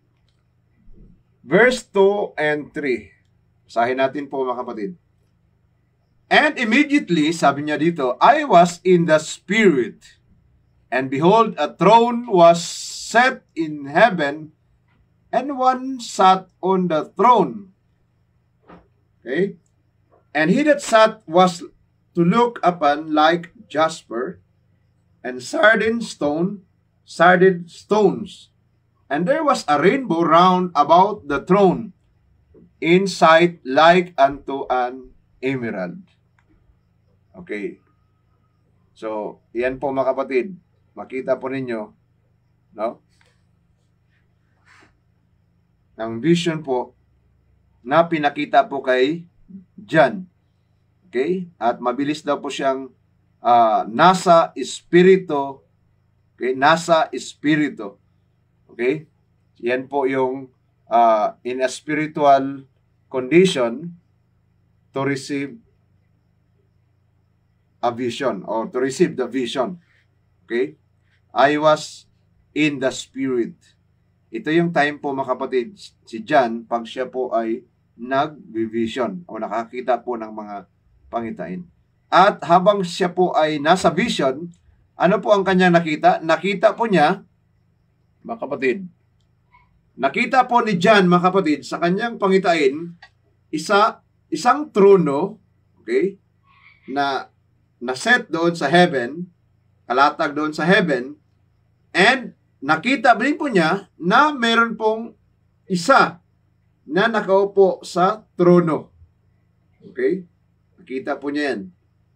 Verse two and three. Basahin natin po mga kapatid. And immediately, sabi niya dito, I was in the Spirit, and behold, a throne was set in heaven, and one sat on the throne. Okay? And he that sat was to look upon like jasper, and sardine stone, sardine stones. And there was a rainbow round about the throne, in sight like unto an emerald. Okay. So, yan po mga kapatid. Makita po ninyo, no? ng vision po na pinakita po kay John. Okay? At mabilis daw po siyang uh, nasa espiritu. Okay? Nasa espiritu. Okay? Yan po yung uh, in a spiritual condition to receive a vision or to receive the vision. Okay? I was in the spirit. Ito yung time po mga kapatid, si John, pag siya po ay nag-vision o nakakita po ng mga pangitain. At habang siya po ay nasa vision, ano po ang kanyang nakita? Nakita po niya, mga kapatid, nakita po ni John, mga kapatid, sa kanyang pangitain, isa, isang trono, okay, na na-set doon sa heaven, kalatag doon sa heaven, and nakita din po niya na meron pong isa na nakaupo sa trono. Okay? Nakita po niya yan.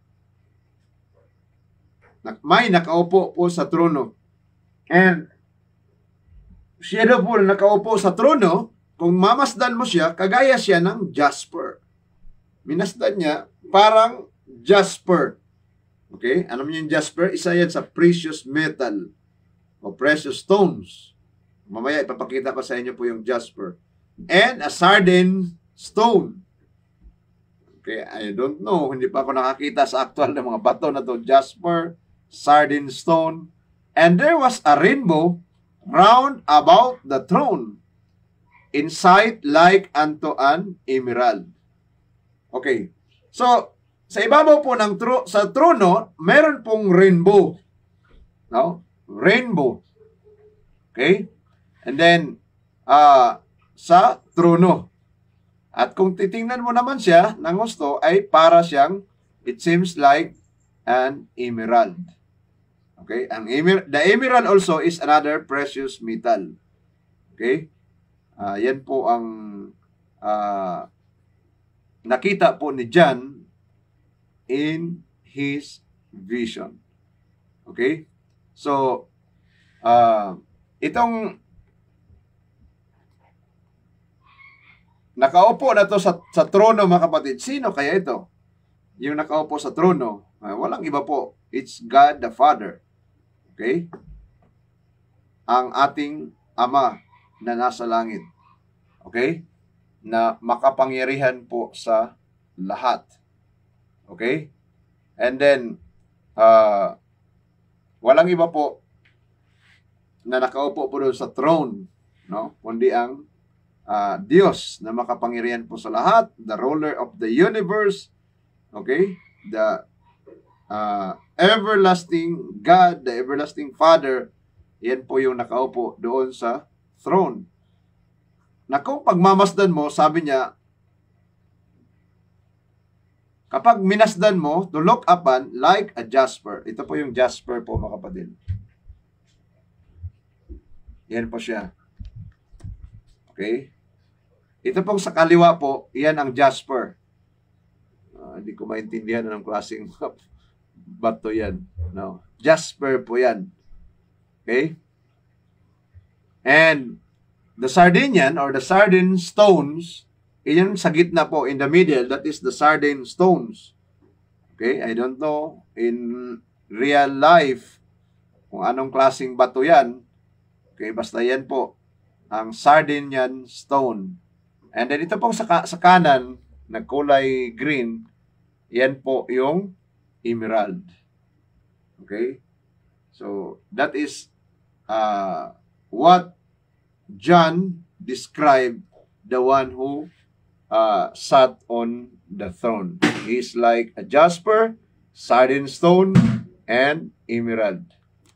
May nakaupo po sa trono. And siya daw po na nakaupo sa trono, kung mamasdan mo siya, kagaya siya ng jasper. Minasdan niya, parang jasper. Okay? Alam niyo yung jasper? Isa yan sa precious metal o precious stones. Mamaya ipapakita ko sa inyo po yung jasper. And a sardine stone. Okay, I don't know. Hindi pa ako nakakita sa actual ng mga bato na to. Jasper, sardine stone. And there was a rainbow round about the throne, in sight like unto an emerald. Okay. So, sa ibabaw po ng tro sa trono, meron pong rainbow. No? Rainbow. Okay? And then, uh, sa trono. At kung titingnan mo naman siya ng gusto, ay para siyang, it seems like an emerald. Okay? Ang emer the emerald also is another precious metal. Okay? Uh, yan po ang uh, nakita po ni John in his vision. Okay? So, uh, itong nakaupo na to sa, sa trono, mga kapatid, sino kaya ito? Yung nakaupo sa trono, uh, walang iba po. It's God the Father. Okay? Ang ating Ama na nasa langit. Okay? Na makapangyarihan po sa lahat. Okay? And then, uh, walang iba po na nakaupo po doon sa throne, no? Kundi ang uh, Diyos na makapangyarihan po sa lahat, the ruler of the universe, okay? The uh, everlasting God, the everlasting Father, yan po yung nakaupo doon sa throne. Na kung pagmamasdan mo, sabi niya, kapag minasdan mo, to look upon like a jasper. Ito po yung jasper po, mga kapatid. Yan po siya. Okay? Ito pong sa kaliwa po, yan ang jasper. Uh, hindi ko maintindihan anong klaseng bato yan. No. Jasper po yan. Okay? And the sardinian or the sardine stones, yan sa gitna po, in the middle, that is the sardine stones. Okay? I don't know in real life kung anong klaseng bato yan. Okay? Basta yan po, ang sardinian stone. And then ito pong sa, sa kanan, na kulay green, yan po yung emerald. Okay? So, that is uh, what John described the one who uh, sat on the throne. He's like a jasper, sardine stone, and emerald.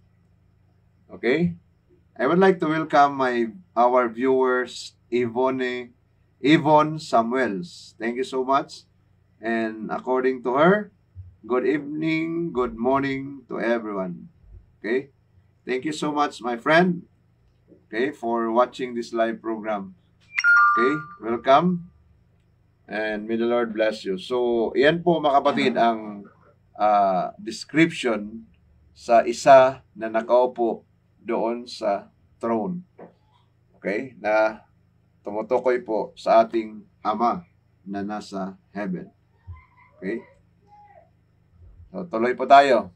Okay? I would like to welcome my our viewers, Yvonne, Yvonne Samuels. Thank you so much. And according to her, good evening, good morning to everyone. Okay? Thank you so much, my friend, okay, for watching this live program. Okay? Welcome. And may the Lord bless you. So, yan po, mga kapatid, ang uh, description sa isa na nakaupo doon sa throne. Okay? Na tumutukoy po sa ating Ama na nasa heaven. Okay? So, tuloy po tayo.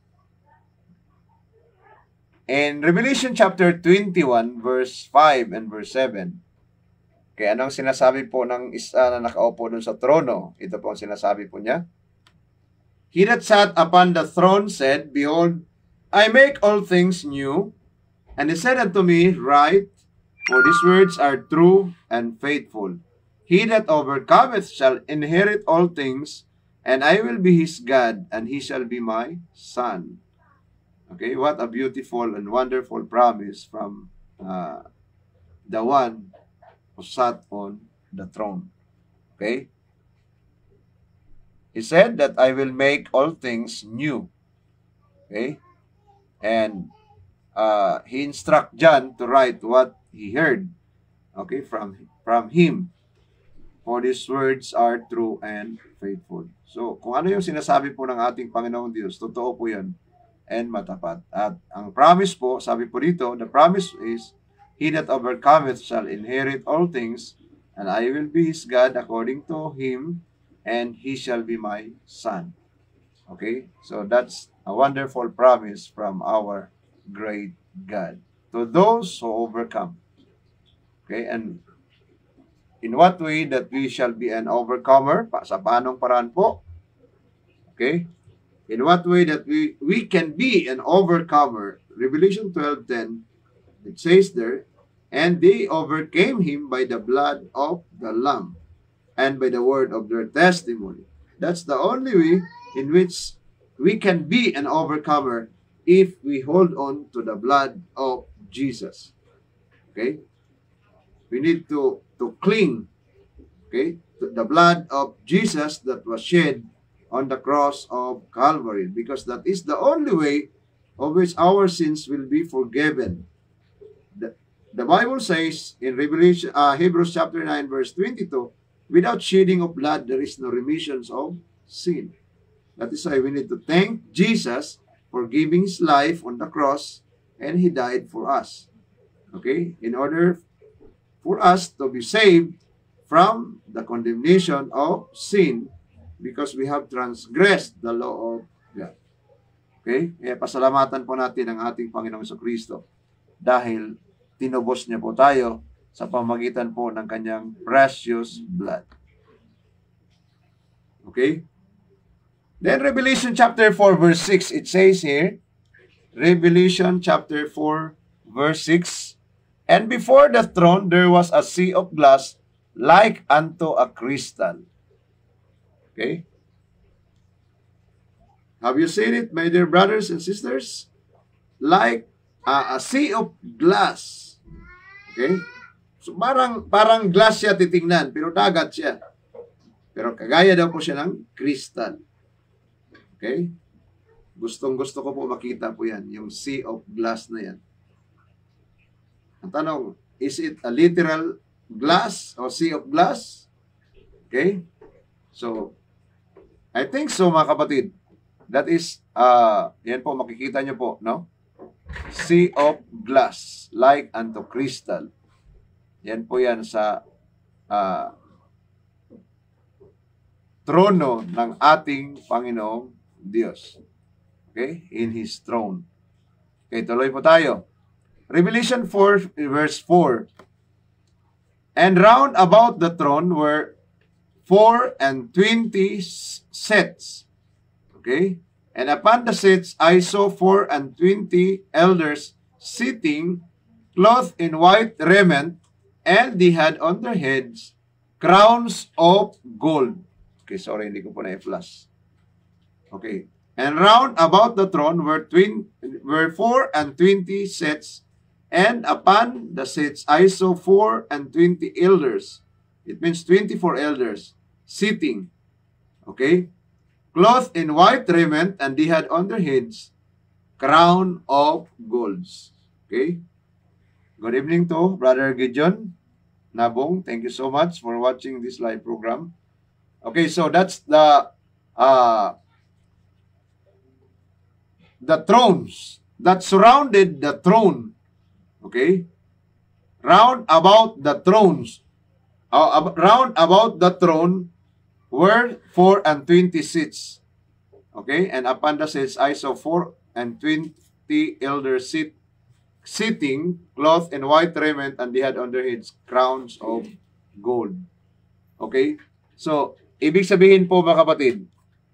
In Revelation chapter twenty-one, verse five and verse seven, kaya anong sinasabi po ng isa na nakaupo dun sa trono? Ito po ang sinasabi po niya. He that sat upon the throne said, Behold, I make all things new. And he said unto me, Write, for these words are true and faithful. He that overcometh shall inherit all things, and I will be his God, and he shall be my son. Okay, what a beautiful and wonderful promise from uh, the one who sat on the throne. Okay? He said that I will make all things new. Okay? And uh, he instruct John to write what he heard. Okay, from, from him. For these words are true and faithful. So, kung ano yung sinasabi po ng ating Panginoong Diyos, totoo po yan and matapat. At ang promise po, sabi po dito, the promise is, He that overcometh shall inherit all things, and I will be his God according to him, and he shall be my son. Okay? So that's a wonderful promise from our great God to those who overcome. Okay? And in what way that we shall be an overcomer? Pa, sa paanong paraan po? Okay? In what way that we, we can be an overcomer? Revelation twelve ten, it says there, and they overcame him by the blood of the Lamb and by the word of their testimony. That's the only way in which we can be an overcomer if we hold on to the blood of Jesus. Okay? We need to, to cling, okay, to the blood of Jesus that was shed on the cross of Calvary, because that is the only way of which our sins will be forgiven. The, the Bible says in Revelation, uh, Hebrews chapter nine, verse twenty-two, without shedding of blood, there is no remission of sin. That is why we need to thank Jesus for giving his life on the cross, and he died for us. Okay? In order for us to be saved from the condemnation of sin, because we have transgressed the law of God. Okay? Kaya pasalamatan po natin ang ating Panginoong Jesucristo dahil tinubos niya po tayo sa pamagitan po ng kanyang precious blood. Okay? Then Revelation chapter four verse six, it says here, Revelation chapter four verse six, and before the throne there was a sea of glass like unto a crystal. Okay? Have you seen it, my dear brothers and sisters? Like uh, a sea of glass. Okay? So parang, parang glass siya titingnan, pero dagat siya. Pero kagaya daw po siya ng crystal. Okay? Gustong gusto ko po makita po yan, yung sea of glass na yan. Ang tanong, is it a literal glass or sea of glass? Okay? So, I think so mga kapatid. That is, uh, yan po, makikita nyo po, no? Sea of glass, like unto crystal. Yan po yan sa uh, trono ng ating Panginoong Diyos. Okay? In His throne. Okay, tuloy po tayo. Revelation four, verse four. And round about the throne were four and twenty sets. Okay? And upon the seats I saw four and twenty elders sitting, clothed in white raiment, and they had on their heads crowns of gold. Okay, sorry, hindi ko po na-flash. Okay. And round about the throne were twin were four and twenty sets, and upon the seats I saw four and twenty elders. It means twenty-four elders sitting. Okay? Clothed in white raiment, and they had on their heads crown of golds. Okay? Good evening to Brother Gideon Nabong. Thank you so much for watching this live program. Okay, so that's the uh, the thrones that surrounded the throne. Okay? Round about the thrones uh, ab- round about the throne were four and twenty seats. Okay, and upon the seats I saw four and twenty elders sit, sitting, clothed in white raiment, and they had on their heads crowns of gold. Okay? So, ibig sabihin po mga kapatid,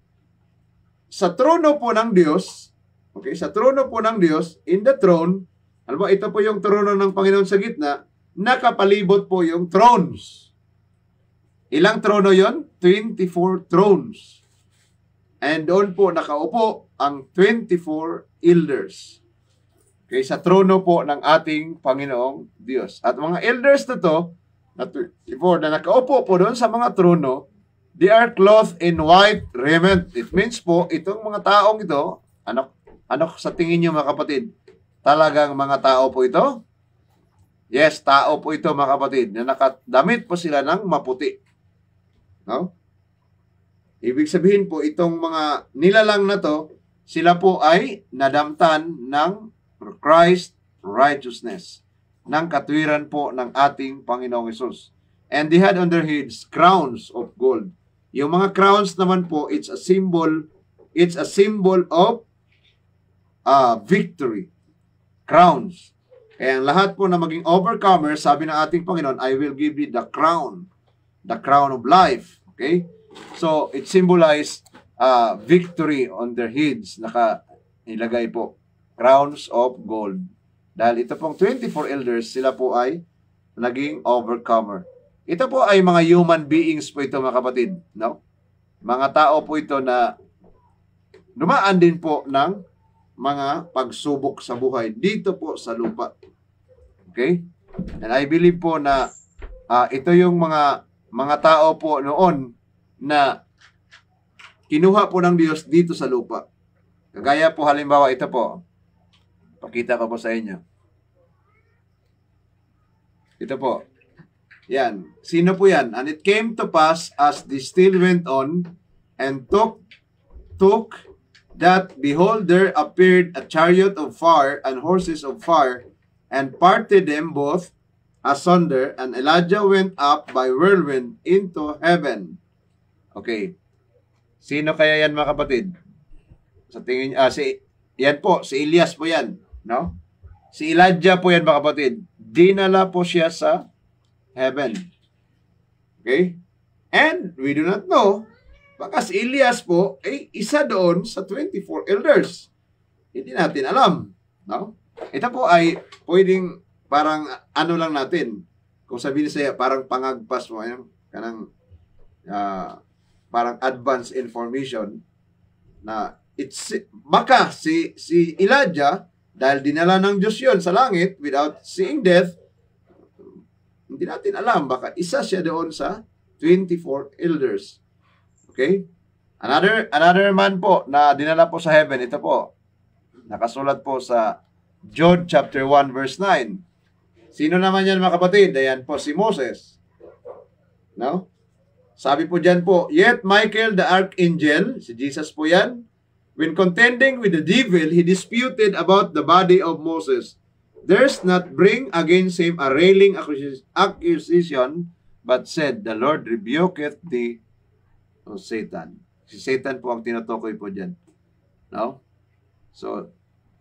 sa trono po ng Diyos, okay, sa trono po ng Diyos, in the throne, alam mo, ito po yung trono ng Panginoon sa gitna, nakapalibot po yung thrones. Ilang trono yon? twenty-four thrones. And doon po nakaupo ang twenty-four elders. Okay, sa trono po ng ating Panginoong Diyos. At mga elders na to, na twenty-four, na nakaupo po doon sa mga trono, they are clothed in white raiment. It means po, itong mga taong ito, ano, ano sa tingin niyo mga kapatid? Talagang mga tao po ito? Yes, tao po ito mga kapatid, na nakadamit po sila ng maputi. No? Ibig sabihin po, itong mga nilalang na to, sila po ay nadamtan ng Christ righteousness, ng katwiran po ng ating Panginoong Hesus. And they had on their heads crowns of gold. Yung mga crowns naman po, it's a symbol, it's a symbol of uh, victory. Crowns. Kaya ang lahat po na maging overcomer, sabi ng ating Panginoon, I will give you the crown, the crown of life. Okay? So, it symbolized uh, victory on their heads. Naka, nilagay po, crowns of gold. Dahil ito pong twenty-four elders, sila po ay naging overcomer. Ito po ay mga human beings po ito mga kapatid. No? Mga tao po ito na dumaan din po ng mga pagsubok sa buhay dito po sa lupa. Okay? And I believe po na uh, ito yung mga mga tao po noon na kinuha po ng Diyos dito sa lupa. Kagaya po halimbawa ito po. Pakita ko po sa inyo. Ito po. Yan. Sino po yan? And it came to pass as they still went on and took took that, behold, there appeared a chariot of fire and horses of fire, and parted them both asunder, and Elijah went up by whirlwind into heaven. Okay. Sino kaya yan mga kapatid? Sa tingin, ah, si, yan po, si Elias po yan. No? Si Elijah po yan mga kapatid. Dinala po siya sa heaven. Okay? And we do not know, baka si Elias po ay isa doon sa twenty-four elders. Hindi natin alam. No? Ito po ay pwedeng parang ano lang natin. Kung sabihin siya, parang pangagpas mo. Ayun, kanang uh, parang advanced information na it's baka si si Elijah, dahil dinala ng Diyos yun sa langit without seeing death, hindi natin alam, baka isa siya doon sa twenty-four elders. Okay? Another another man po na dinala po sa heaven, ito po. Nakasulat po sa Jude chapter one verse nine. Sino naman yan mga kapatid? Ayan po si Moses. No? Sabi po dyan po, yet Michael the archangel, si Jesus po yan, when contending with the devil, he disputed about the body of Moses. Durst not bring against him a railing accusation, but said, the Lord rebuketh thee, O Satan. Si Satan po ang tinutukoy po dyan. No? So,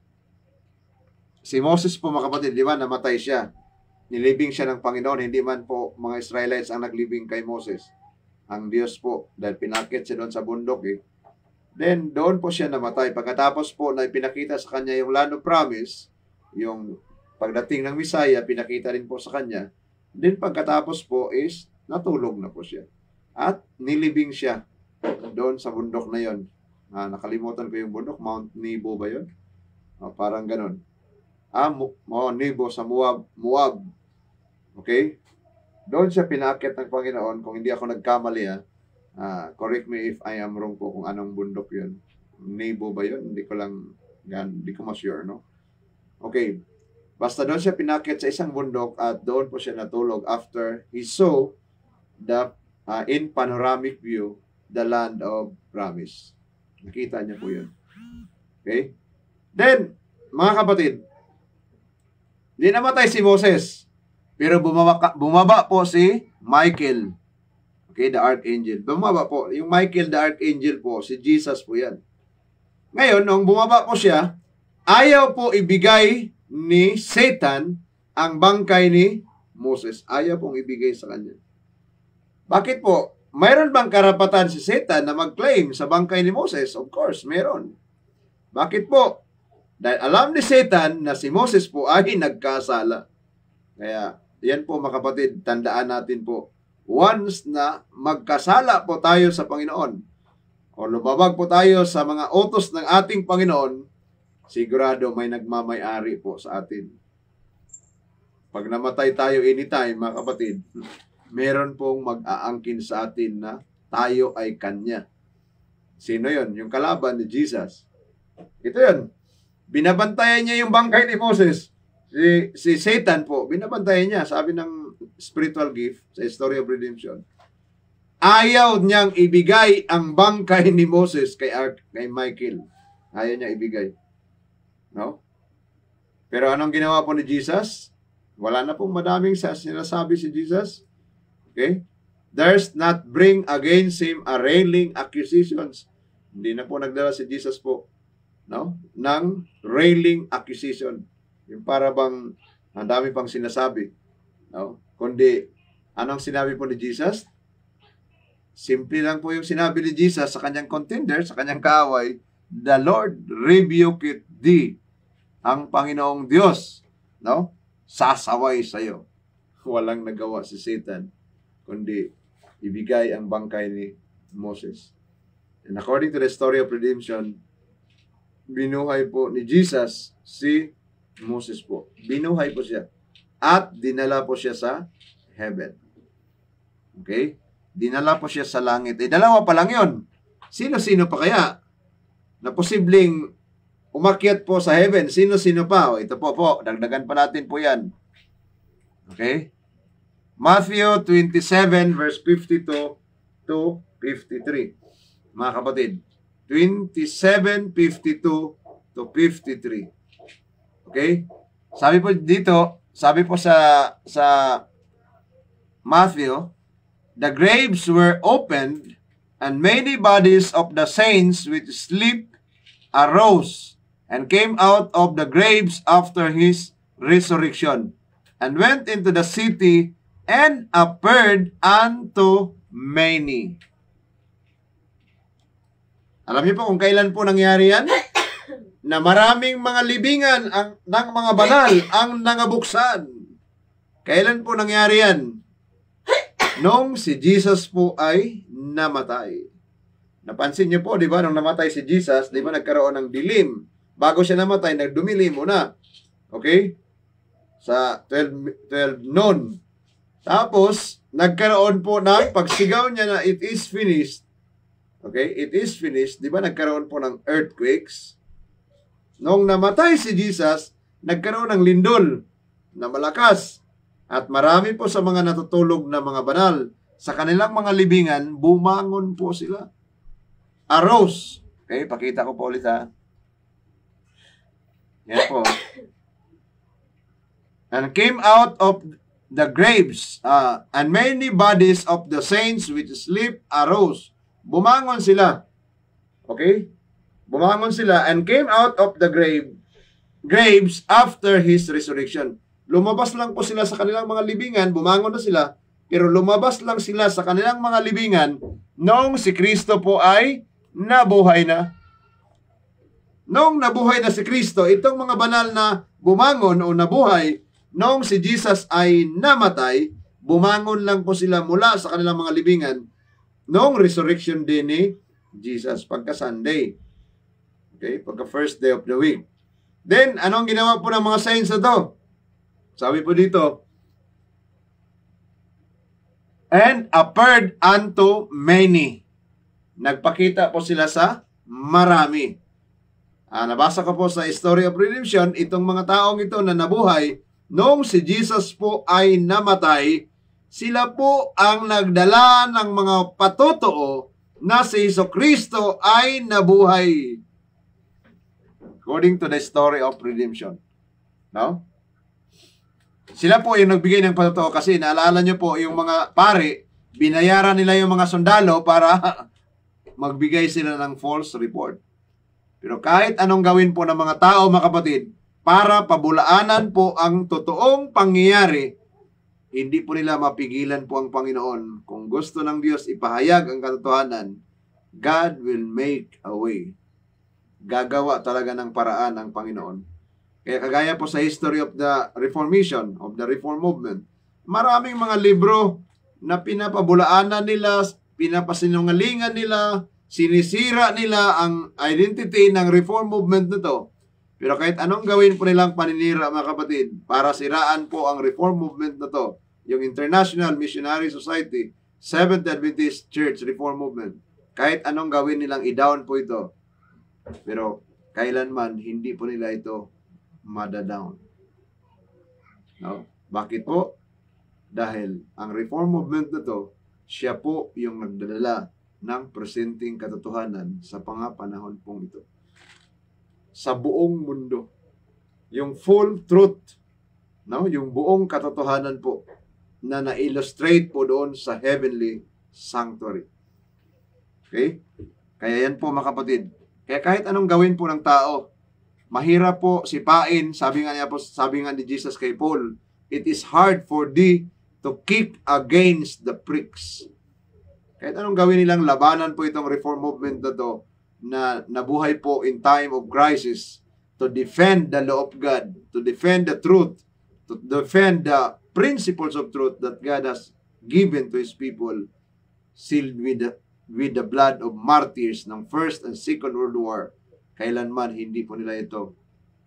si Moses po mga kapatid, di ba, namatay siya. Nilibing siya ng Panginoon, hindi man po mga Israelites ang naglibing kay Moses. Ang Diyos po, dahil pinakit siya doon sa bundok eh. Then, doon po siya namatay. Pagkatapos po na pinakita sa kanya yung land of promise, yung pagdating ng Messiah, pinakita rin po sa kanya. Then, pagkatapos po is, natulog na po siya. At nilibing siya doon sa bundok na yon. Ah, nakalimutan ko yung bundok, Mount Nebo ba yun? Ah, parang ganun. Ah, Mount Nebo sa Moab. Moab. Okay? Doon siya pinakit ng Panginoon. Kung hindi ako nagkamali, ah, uh, correct me if I am wrong po kung anong bundok yun. Nebo ba yun? Hindi ko lang, yan, hindi ko ma-sure, no? Okay. Basta doon siya pinakit sa isang bundok at doon po siya natulog after he saw the, uh, in panoramic view, the land of promise. Nakita niya po yun. Okay? Then, mga kapatid, di namatay si Moses. Pero bumaba, bumaba po si Michael. Okay, the Archangel. Bumaba po. Yung Michael, the Archangel po, si Jesus po yan. Ngayon, nung bumaba po siya, ayaw po ibigay ni Satan ang bangkay ni Moses. Ayaw pong ibigay sa kanya. Bakit po? Mayroon bang karapatan si Satan na mag-claim sa bangkay ni Moses? Of course, meron. Bakit po? Dahil alam ni Satan na si Moses po ay nagkasala. Kaya, yan po mga kapatid, tandaan natin po. Once na magkasala po tayo sa Panginoon, o lumabag po tayo sa mga utos ng ating Panginoon, sigurado may nagmamay-ari po sa atin. Pag namatay tayo anytime, mga kapatid, meron pong mag-aangkin sa atin na tayo ay Kanya. Sino yon? Yung kalaban ni Jesus. Ito yun. Binabantayan niya yung bangkay ni Moses. Si, si Satan po, binabantayan niya. Sabi ng spiritual gift sa Story of Redemption. Ayaw niyang ibigay ang bangkay ni Moses kay, Ar kay Michael. Ayaw niya ibigay. No? Pero anong ginawa po ni Jesus? Wala na pong madaming sinasabi si Jesus. Okay? There's not bring against him a railing accusations. Hindi na po nagdala si Jesus po, no, ng railing accusation. Yung para bang ang dami pang sinasabi. No? Kundi, anong sinabi po ni Jesus? Simple lang po yung sinabi ni Jesus sa kanyang contender, sa kanyang kaaway, the Lord rebuke thee. Ang Panginoong Diyos, no, sasaway sa iyo. Walang nagawa si Satan, kundi ibigay ang bangkay ni Moses. And according to the story of redemption, binuhay po ni Jesus si Moses po. Binuhay po siya. At dinala po siya sa heaven. Okay? Dinala po siya sa langit. Eh, dalawa pa lang yun. Sino-sino pa kaya na posibleng umakyat po sa heaven? Sino-sino pa? O, ito po po. Dagdagan pa natin po yan. Okay? Matthew twenty-seven verse fifty-two to fifty-three. Mga kapatid. twenty-seven, fifty-two to fifty-three. Okay? Sabi po dito, sabi po sa sa Matthew, the graves were opened, and many bodies of the saints which sleep arose, and came out of the graves after his resurrection, and went into the city, and appeared unto many. Alam niyo po kung kailan po nangyari yan? Na maraming mga libingan ang, ng mga banal ang nangabuksan. Kailan po nangyari yan? Nung si Jesus po ay namatay. Napansin niyo po, di ba, nung namatay si Jesus, di ba, nagkaroon ng dilim. Bago siya namatay, nagdumilim muna. Okay? Sa twelve, twelve noon. Tapos, nagkaroon po ng pagsigaw niya na it is finished. Okay? It is finished. Di ba, nagkaroon po ng earthquakes. Nung namatay si Jesus, nagkaroon ng lindol na malakas. At marami po sa mga natutulog na mga banal, sa kanilang mga libingan, bumangon po sila. Arose. Okay, pakita ko po ulit ha. Yan po. And came out of the graves, uh, and many bodies of the saints which sleep arose. Bumangon sila. Okay? Bumangon sila and came out of the grave graves after his resurrection. Lumabas lang po sila sa kanilang mga libingan, bumangon na sila, pero lumabas lang sila sa kanilang mga libingan nung si Kristo po ay nabuhay na. Nung nabuhay na si Kristo, itong mga banal na bumangon o nabuhay, nung si Jesus ay namatay, bumangon lang po sila mula sa kanilang mga libingan nung resurrection din ni Jesus, pagka Sunday. Okay, pagka first day of the week. Then, anong ginawa po ng mga saints na to? Sabi po dito, and appeared unto many. Nagpakita po sila sa marami. Ah, nabasa ko po sa Story of Redemption, itong mga taong ito na nabuhay, noong si Jesus po ay namatay, sila po ang nagdala ng mga patotoo na si Jesucristo ay nabuhay. According to the Story of Redemption. No? Sila po yung nagbigay ng patotoo kasi naalala nyo po yung mga pare, binayaran nila yung mga sundalo para magbigay sila ng false report. Pero kahit anong gawin po ng mga tao, mga kapatid, para pabulaanan po ang totoong pangyayari, hindi po nila mapigilan po ang Panginoon. Kung gusto ng Diyos ipahayag ang katotohanan, God will make a way. Gagawa talaga ng paraan ang Panginoon. Kaya kagaya po sa history of the Reformation, of the Reform Movement, maraming mga libro na pinapabulaanan nila, pinapasinungalingan nila, sinisira nila ang identity ng Reform Movement na to. Pero kahit anong gawin po nilang paninira, mga kapatid, para siraan po ang Reform Movement na to, yung International Missionary Society, Seventh Adventist Church Reform Movement, kahit anong gawin nilang i-down po ito, pero kailanman hindi po nila ito madadown. No? Bakit po? Dahil ang Reform Movement na to, siya po yung nagdadala ng presenting katotohanan sa pangapanahon pong ito. Sa buong mundo. Yung full truth, no? Yung buong katotohanan po na na-illustrate po doon sa heavenly sanctuary. Okay? Kaya yan po, mga kapatid. Kaya kahit anong gawin po ng tao, mahirap po sipain, sabi nga niya po, sabi nga ni Jesus kay Paul, it is hard for thee to kick against the pricks. Kahit anong gawin nilang labanan po itong Reform Movement na to, na nabuhay po in time of crisis to defend the law of God, to defend the truth, to defend the principles of truth that God has given to His people, sealed with the, with the blood of martyrs ng First and Second World War. Kailanman hindi po nila ito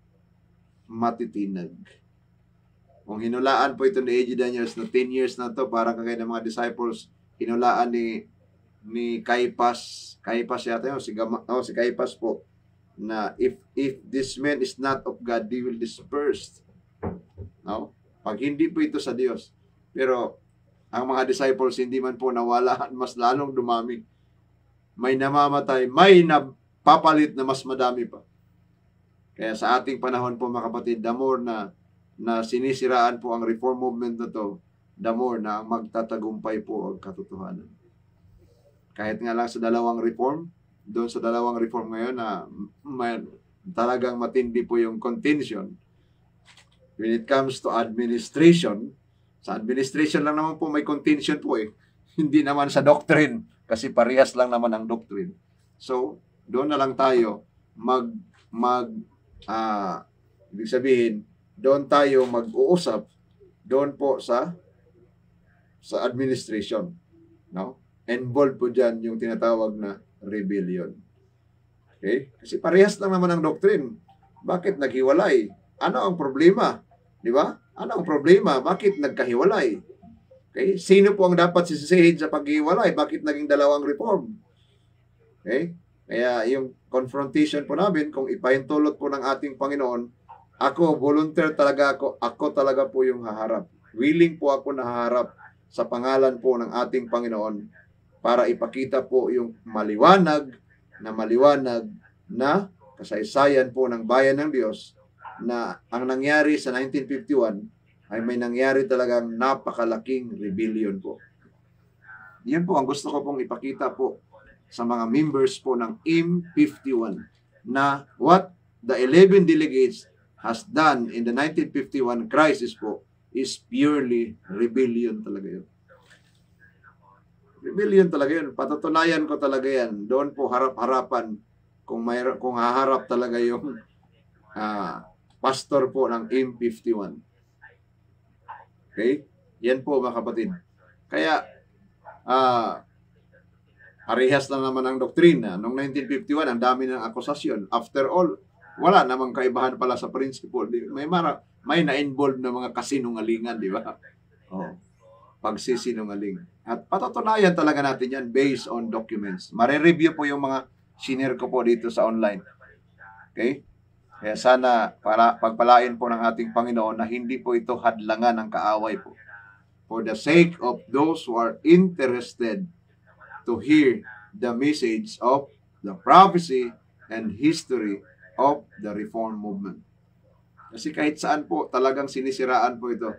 matitinag. Kung hinulaan po ito ni A J Daniels na ten years na to, parang kagaya ng mga disciples, hinulaan ni ni Caiaphas, Caiaphas yata yun, si, Gama, oh, si Caiaphas po, na if if this man is not of God, they will disperse. No? Pag hindi po ito sa Diyos. Pero ang mga disciples hindi man po nawala, mas lalong dumami. May namamatay, may napapalit na mas madami pa. Kaya sa ating panahon po, mga kapatid, the more na, na sinisiraan po ang Reform Movement na to, the more na magtatagumpay po ang katotohanan. Kahit nga lang sa dalawang reform, doon sa dalawang reform ngayon na may, talagang matindi po yung contention. When it comes to administration, sa administration lang naman po may contention po eh. Hindi naman sa doctrine, kasi parehas lang naman ang doctrine. So, doon na lang tayo mag, mag, ah, uh, ibig sabihin, doon tayo mag-uusap, doon po sa, sa administration. No? Involved po dyan yung tinatawag na rebellion. Okay? Kasi parehas lang naman ang doctrine. Bakit naghiwalay? Ano ang problema? Di ba? Ano ang problema? Bakit nagkahiwalay? Okay? Sino po ang dapat sisisihin sa paghiwalay? Bakit naging dalawang reform? Okay? Kaya yung confrontation po namin, kung ipahintulot po ng ating Panginoon, ako, volunteer talaga ako, ako talaga po yung haharap. Willing po ako na haharap sa pangalan po ng ating Panginoon para ipakita po yung maliwanag na maliwanag na kasaysayan po ng bayan ng Diyos na ang nangyari sa nineteen fifty-one ay may nangyari talagang napakalaking rebellion po. Yan po ang gusto ko pong ipakita po sa mga members po ng M fifty-one na what the eleven delegates has done in the nineteen fifty-one crisis po is purely rebellion talaga yun. Rebellion talaga yun. Patutunayan ko talaga yan. Doon po harap-harapan kung, may, kung haharap talaga yung uh, pastor po ng M fifty-one. Okay? Yan po, mga kapatid. Kaya, uh, parehas lang naman ang doktrina. Noong nineteen fifty-one, ang dami ng akusasyon. After all, wala namang kaibahan pala sa principle. May, mara, may na-involve na mga kasinungalingan, di ba? Oh, pagsisinungaling. At patutunayan talaga natin yan based on documents. Mare-review po yung mga senior ko po dito sa online. Okay? Kaya sana para pagpalain po ng ating Panginoon na hindi po ito hadlangan ng kaaway po. For the sake of those who are interested to hear the message of the prophecy and history of the Reform Movement. Kasi kahit saan po talagang sinisiraan po ito.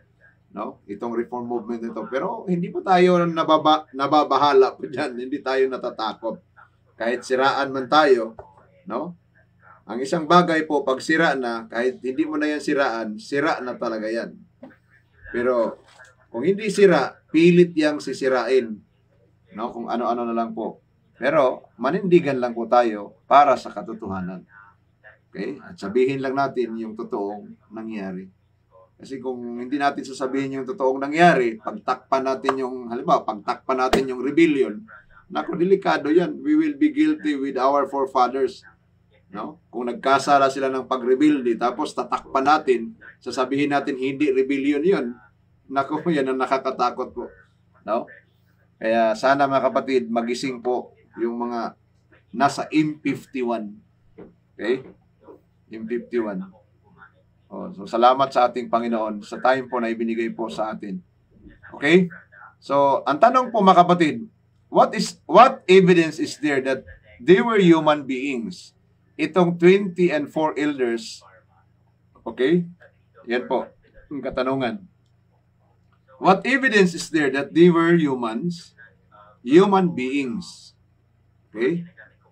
no? Itong reform movement ito. Pero hindi po tayo nababa, nababahala po dyan. Hindi tayo natatakot. Kahit siraan man tayo, no? Ang isang bagay po, pag sira na, kahit hindi mo na yan siraan, sira na talaga yan. Pero kung hindi sira, pilit yang sisirain. No? Kung ano-ano na lang po. Pero manindigan lang po tayo para sa katotohanan. Okay? At sabihin lang natin yung totoong nangyari. Kasi kung hindi natin sasabihin yung totoong nangyari, pagtakpan natin yung, halimbawa, pagtakpan natin yung rebellion, naku, delikado yan. We will be guilty with our forefathers. No? Kung nagkasala sila ng pag-rebelde, tapos tatakpan natin, sasabihin natin hindi rebellion yun, naku, yan ang nakakatakot po. No? Kaya sana mga kapatid, magising po yung mga nasa M fifty-one. Okay? M fifty-one. Oh, so salamat sa ating Panginoon sa time po na ibinigay po sa atin. Okay? So, ang tanong po mga kapatid, what is what evidence is there that they were human beings? Itong twenty and four elders, okay? Yan po, ang katanungan. What evidence is there that they were humans? Human beings. Okay?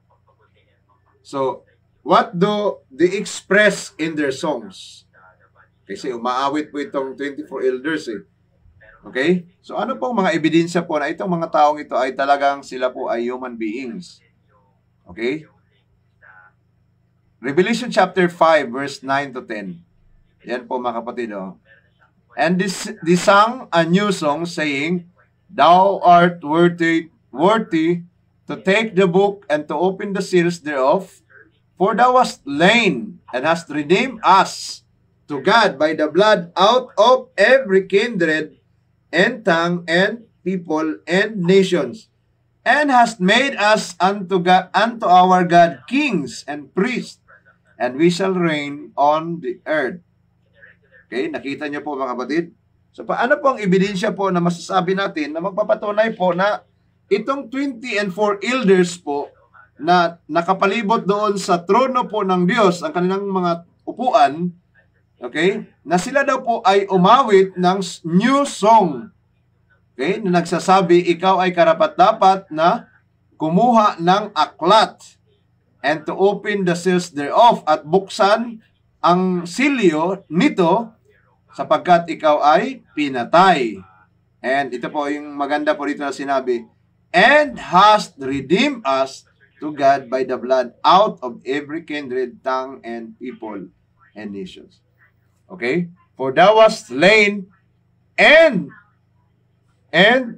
So, what do they express in their songs? Kasi umaawit po itong twenty-four elders eh. Okay? So ano pong mga ebidensya po na itong mga taong ito ay talagang sila po ay human beings? Okay? Revelation chapter five verse nine to ten. Yan po mga kapatid. Oh. And this, this sang a new song saying, Thou art worthy, worthy to take the book and to open the seals thereof, for thou wast slain and hast redeemed us to God by the blood out of every kindred and tongue and people and nations, and hast made us unto God, unto our God kings and priests, and we shall reign on the earth. Okay, nakita niyo po mga kapatid? So paano po ang ebidensya po na masasabi natin na magpapatunay po na itong twenty and four elders po na nakapalibot doon sa trono po ng Diyos, ang kanilang mga upuan, okay, na sila daw po ay umawit ng new song. Okay, na nagsasabi, ikaw ay karapat-dapat na kumuha ng aklat and to open the seals thereof, at buksan ang silyo nito sapagkat ikaw ay pinatay. And ito po yung maganda po dito na sinabi, and hast redeemed us to God by the blood out of every kindred, tongue, and people and nations. Okay? For thou wast slain and and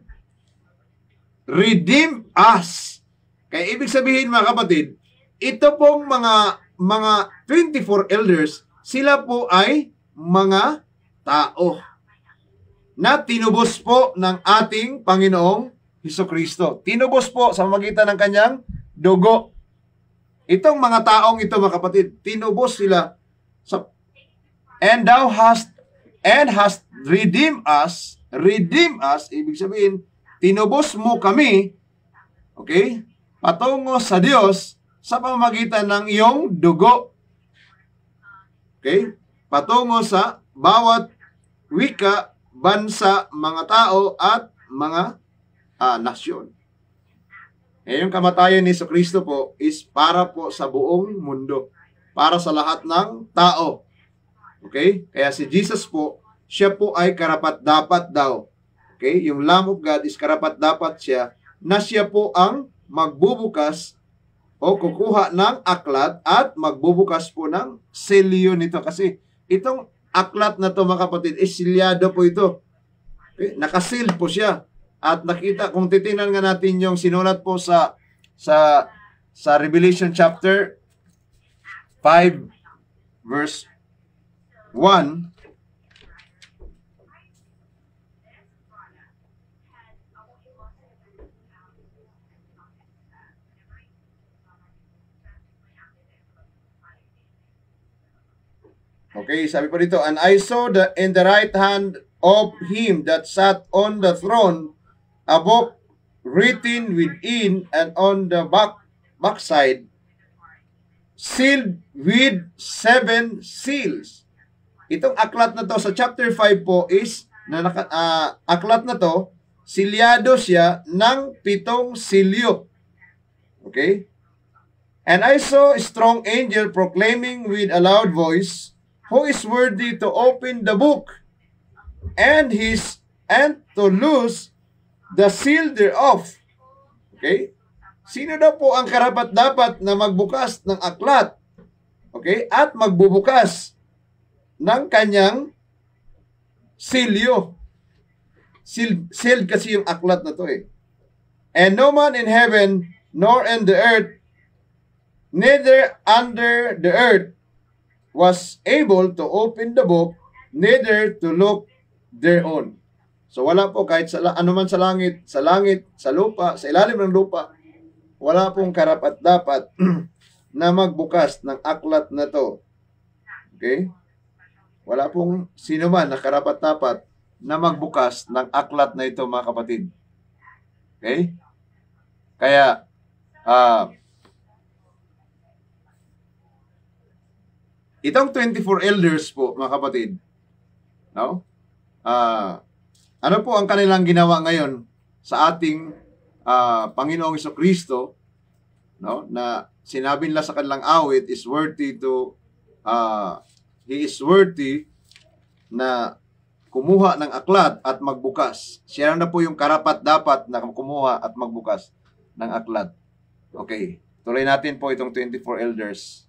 redeem us. Kaya ibig sabihin mga kapatid, ito pong mga mga twenty-four elders, sila po ay mga tao na tinubos po ng ating Panginoong Hesukristo. Tinubos po sa magitan ng kanyang dugo. Itong mga taong ito mga kapatid, tinubos sila sa and thou hast and hast redeemed us. Redeem us, ibig sabihin, tinubos mo kami, okay, patungo sa Diyos sa pamamagitan ng iyong dugo. Okay? Patungo sa bawat wika, bansa, mga tao, at mga ah, nasyon. Eh, yung kamatayan ni Jesucristo po is para po sa buong mundo. Para sa lahat ng tao. Okay? Kaya si Jesus po, siya po ay karapat-dapat daw. Okay? Yung Lamb of God is karapat-dapat siya na siya po ang magbubukas o kukuha ng aklat at magbubukas po ng selyo nito. Kasi itong aklat na to mga kapatid, is silyado po ito. Okay? Nakasil po siya. At nakita, kung titingnan nga natin yung sinulat po sa sa sa Revelation chapter five verse one, okay, sabi po dito, and I saw the in the right hand of him that sat on the throne a book written within and on the back backside, sealed with seven seals. Itong aklat na to sa chapter five po is na naka, ah, aklat na to, silyado siya ng pitong silyo. Okay? And I saw a strong angel proclaiming with a loud voice, "Who is worthy to open the book and his and to loose the seal thereof?" Okay? Sino daw po ang karapat-dapat na magbukas ng aklat? Okay? At magbubukas ng kanyang silyo. Seal, sealed kasi yung aklat na to eh. "And no man in heaven, nor in the earth, neither under the earth, was able to open the book, neither to look thereon." So wala po kahit sa anuman sa langit, sa langit, sa lupa, sa ilalim ng lupa, wala pong karapat-dapat na magbukas ng aklat na to. Okay? Wala pong sino man na karapat-dapat na magbukas ng aklat na ito, mga kapatid. Okay? Kaya, ah, uh, itong twenty-four elders po, mga kapatid, no? Ah, uh, ano po ang kanilang ginawa ngayon sa ating uh, Panginoong Jesucristo, no? Na sinabi nila sa kanilang awit is worthy to uh, he is worthy na kumuha ng aklat at magbukas. Siya na po yung karapat-dapat na kumuha at magbukas ng aklat. Okay. Tuloy natin po itong twenty-four elders.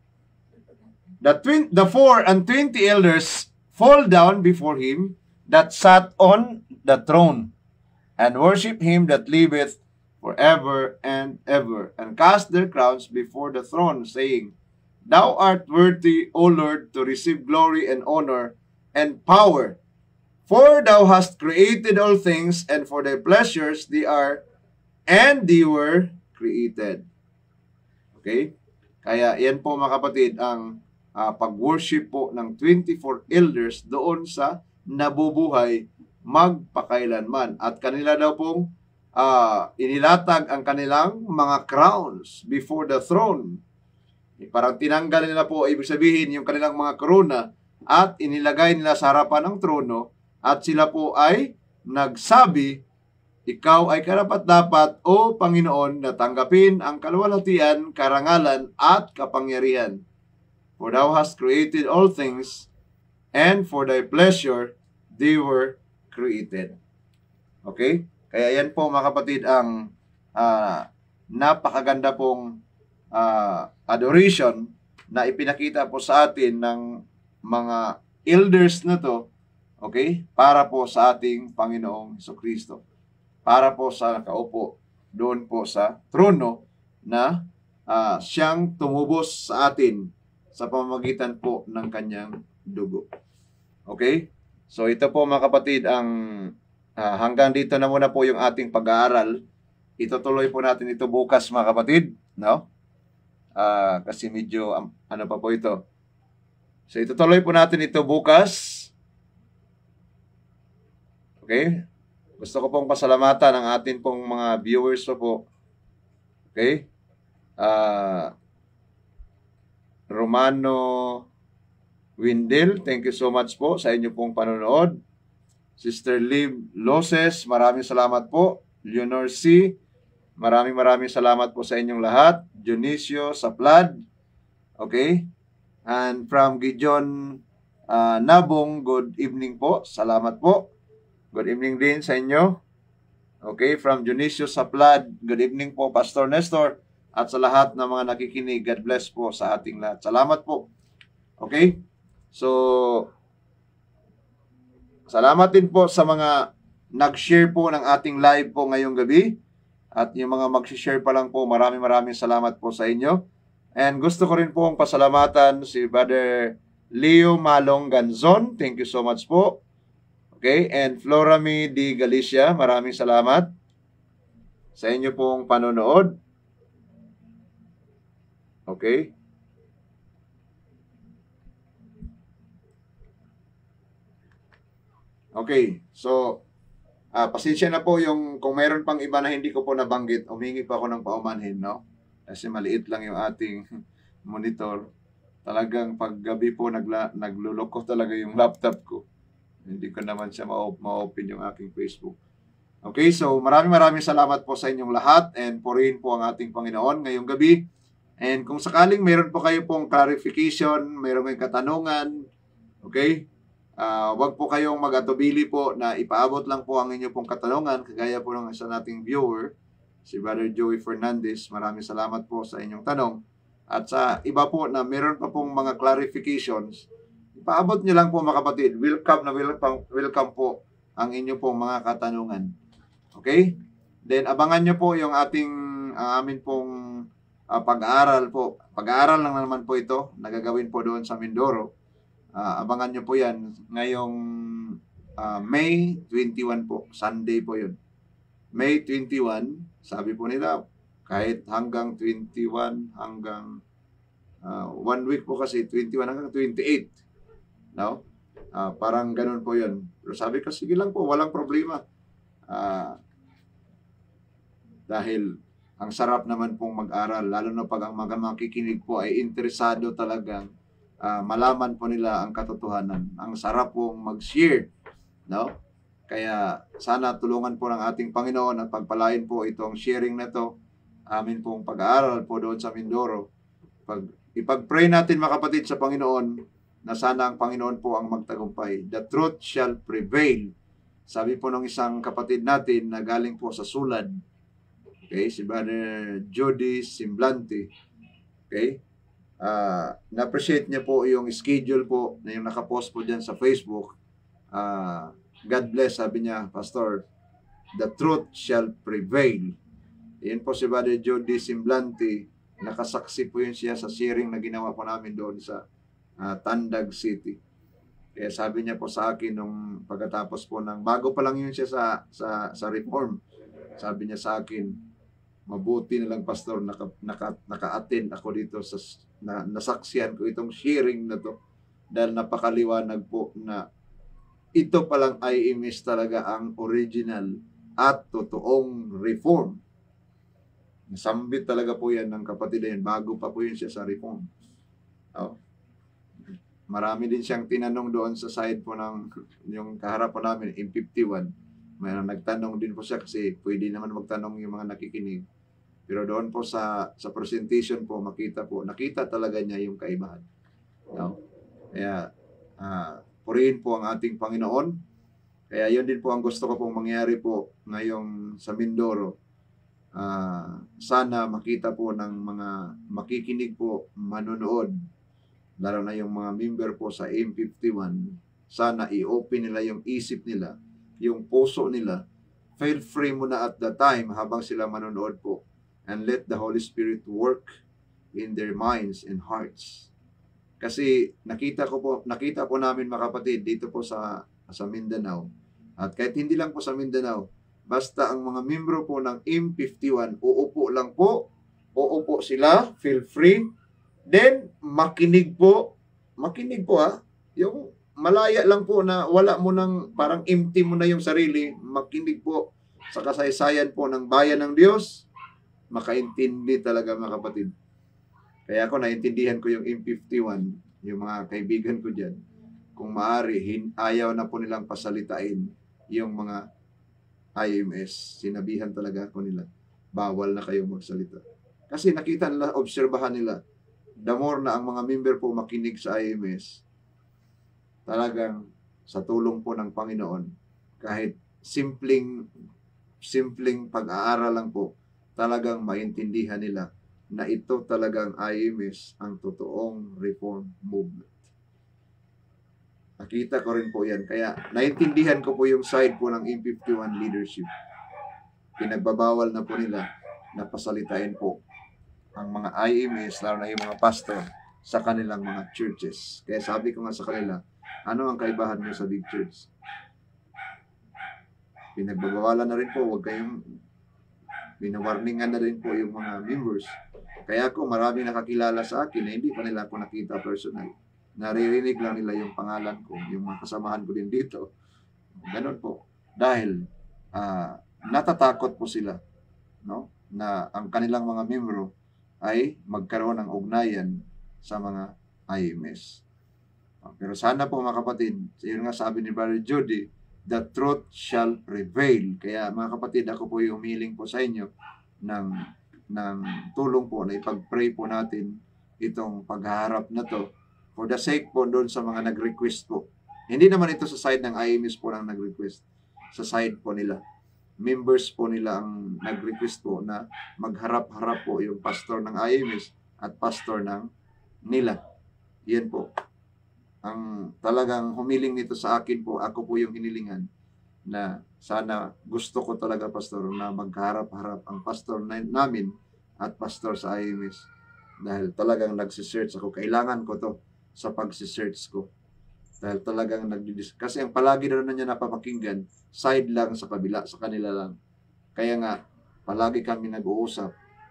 The, twin, the four and twenty elders fall down before him that sat on the throne, and worship him that liveth forever and ever, and cast their crowns before the throne, saying, "Thou art worthy, O Lord, to receive glory and honor and power, for thou hast created all things, and for thy pleasures they are, and they were created." Okay? Kaya yan po, mga kapatid, ang uh, pag-worship po ng twenty-four elders doon sa nabubuhay magpakailanman. At kanila daw pong uh, inilatag ang kanilang mga crowns before the throne. Parang tinanggal nila po, ibig sabihin, yung kanilang mga korona at inilagay nila sa harapan ng trono, at sila po ay nagsabi, "Ikaw ay karapat-dapat, O Panginoon, na tanggapin ang kaluwalhatian, karangalan, at kapangyarihan. For thou hast created all things, and for thy pleasure they were created." Okay? Kaya yan po, mga kapatid, ang uh, napakaganda pong uh, adoration na ipinakita po sa atin ng mga elders na to, okay? Para po sa ating Panginoong Jesucristo. Para po sa nakaupo doon po sa trono na uh, siyang tumubos sa atin sa pamamagitan po ng kanyang dugo. Okay? So ito po, mga kapatid, ang uh, hanggang dito na muna po yung ating pag-aaral. Itutuloy po natin ito bukas, mga kapatid, no? Uh, kasi medyo um, ano pa po ito. So itutuloy po natin ito bukas. Okay? Gusto ko pong pasalamatan ang atin pong mga viewers po po. Okay? Uh, Romano Windel, thank you so much po sa inyo pong panonood. Sister Liv Loses, maraming salamat po. Leonor C, maraming maraming salamat po sa inyong lahat. Dionisio Saplad, okay? And from Gideon uh, Nabong, good evening po. Salamat po. Good evening din sa inyo. Okay, from Dionisio Saplad, good evening po, Pastor Nestor. At sa lahat ng mga nakikinig, God bless po sa ating lahat. Salamat po. Okay? So, salamat din po sa mga nag-share po ng ating live po ngayong gabi. At yung mga mag-share pa lang po, maraming maraming salamat po sa inyo. And gusto ko rin po ang pasalamatan si Brother Leo Malong Ganzon. Thank you so much po. Okay? And Florami Di Galicia, maraming salamat sa inyo pong panonood. Okay? Okay, so uh, pasensya na po yung kung mayroon pang iba na hindi ko po nabanggit, humingi pa ako ng paumanhin, no? Kasi maliit lang yung ating monitor. Talagang paggabi po nagla, nagluloko talaga yung laptop ko. Hindi ko naman siya ma-open yung aking Facebook. Okay, so maraming maraming salamat po sa inyong lahat and purihin po ang ating Panginoon ngayong gabi. And kung sakaling mayroon po kayo pong clarification, mayroon kayong katanungan, okay, uh, wag po kayong mag-atubili po na ipaabot lang po ang inyo pong katanungan, kagaya po ng isa nating viewer, si Brother Joey Fernandez. Maraming salamat po sa inyong tanong. At sa iba po na mayroon pa pong mga clarifications, ipaabot nyo lang po mga kapatid. Welcome na welcome, welcome po ang inyo pong mga katanungan. Okay? Then abangan nyo po yung ating, ang amin pong uh, pag-aaral po. Pag-aaral lang naman po ito, nagagawin po doon sa Mindoro. Uh, abangan nyo po yan ngayong uh, May twenty-one po, Sunday po yun. May twenty-one, sabi po nila, kahit hanggang twenty-one, hanggang uh, one week po kasi, twenty-one hanggang twenty-eight. No? Uh, parang ganun po yun. Pero sabi ko, sige lang po, walang problema. Uh, dahil ang sarap naman pong mag-aral, lalo na pag ang mga makikinig po ay interesado talagang uh, malaman po nila ang katotohanan. Ang sarap pong mag-share, no? Kaya sana tulungan po ng ating Panginoon at pagpalain po itong sharing na to, amin pong pag-aaral po doon sa Mindoro. Pag, ipag-pray natin mga kapatid sa Panginoon na sana ang Panginoon po ang magtagumpay. The truth shall prevail. Sabi po ng isang kapatid natin na galing po sa Sulad, okay, si Brother Jody Simblante. Okay? Uh, na-appreciate niya po yung schedule po na yung nakapost po dyan sa Facebook. Uh, God bless, sabi niya, Pastor. The truth shall prevail. Yan po si Brother Jody Simblante. Nakasaksi po yun siya sa sharing na ginawa po namin doon sa uh, Tandag City. Kaya sabi niya po sa akin nung pagkatapos po ng, bago pa lang yun siya sa, sa, sa reform, sabi niya sa akin, mabuti na lang Pastor, naka, naka, naka-attend ako dito sa na, nasaksihan ko itong sharing na to dahil napakaliwanag po na ito palang I M S talaga ang original at totoong reform. Nasambit talaga po yan ng kapatid na yan bago pa po yun siya sa reform. Oh. Marami din siyang tinanong doon sa side po ng yung kaharap po namin, M fifty-one. Mayroon nagtanong din po siya kasi pwede naman magtanong yung mga nakikinig. Pero doon po sa sa presentation po, makita po, nakita talaga niya yung kaibahan. No? Kaya, uh, purihin po ang ating Panginoon. Kaya yun din po ang gusto ko pong mangyari po ngayong sa Mindoro. Uh, sana makita po ng mga makikinig po, manonood, lalo na yung mga member po sa M fifty-one, sana i-open nila yung isip nila, yung puso nila. Feel free muna at the time habang sila manonood po. And let the Holy Spirit work in their minds and hearts. Kasi nakita ko po, nakita po namin mga kapatid dito po sa sa Mindanao. At kahit hindi lang po sa Mindanao, basta ang mga membro po ng M fifty-one, uupo lang po, uupo sila, feel free. Then makinig po, makinig po ha. Yung malaya lang po na wala mo nang parang empty mo na yung sarili, makinig po sa kasaysayan po ng bayan ng Diyos. Makaintindi talaga mga kapatid. Kaya ako naintindihan ko yung M fifty-one, yung mga kaibigan ko dyan. Kung maaari, hin- ayaw na po nilang pasalitain yung mga I M S. Sinabihan talaga ako nila, bawal na kayo magsalita. Kasi nakita nila, obserbahan nila, the more na ang mga member po makinig sa I M S, talagang sa tulong po ng Panginoon, kahit simpleng, simpleng pag-aaral lang po, talagang maintindihan nila na ito talagang I M S ang totoong reform movement. Nakita ko rin po yan. Kaya naintindihan ko po yung side po ng M fifty-one leadership. Pinagbabawal na po nila na pasalitain po ang mga I M S, lalo na yung mga pastor, sa kanilang mga churches. Kaya sabi ko nga sa kanila, ano ang kaibahan nyo sa big church? Pinagbabawalan na rin po, huwag kayong binawarningan na rin po yung mga members. Kaya ako, marami nakakilala sa akin na hindi pa nila ako nakita personal. Naririnig lang nila yung pangalan ko, yung mga kasamahan ko din dito. Ganun po. Dahil uh, natatakot po sila, no? Na ang kanilang mga membro ay magkaroon ng ugnayan sa mga I M S. Pero sana po mga kapatid, yun nga sabi ni Brother Judy, the truth shall prevail. Kaya mga kapatid, ako po yung humiling po sa inyo ng, ng tulong po na ipag-pray po natin itong pagharap na to for the sake po doon sa mga nag-request po. Hindi naman ito sa side ng I M S po nang nag-request. Sa side po nila. Members po nila ang nag-request po na magharap-harap po yung pastor ng I M S at pastor ng nila. Yan po. Ang talagang humiling nito sa akin po, ako po yung hinilingan na sana gusto ko talaga, pastor, na magharap-harap ang pastor na, namin at pastor sa I M S. Dahil talagang nagsisearch ako. Kailangan ko to sa pagsisearch ko. Dahil talagang nagdidis... Kasi ang palagi na niya napapakinggan, side lang sa kabila, sa kanila lang. Kaya nga, palagi kami nag-uusap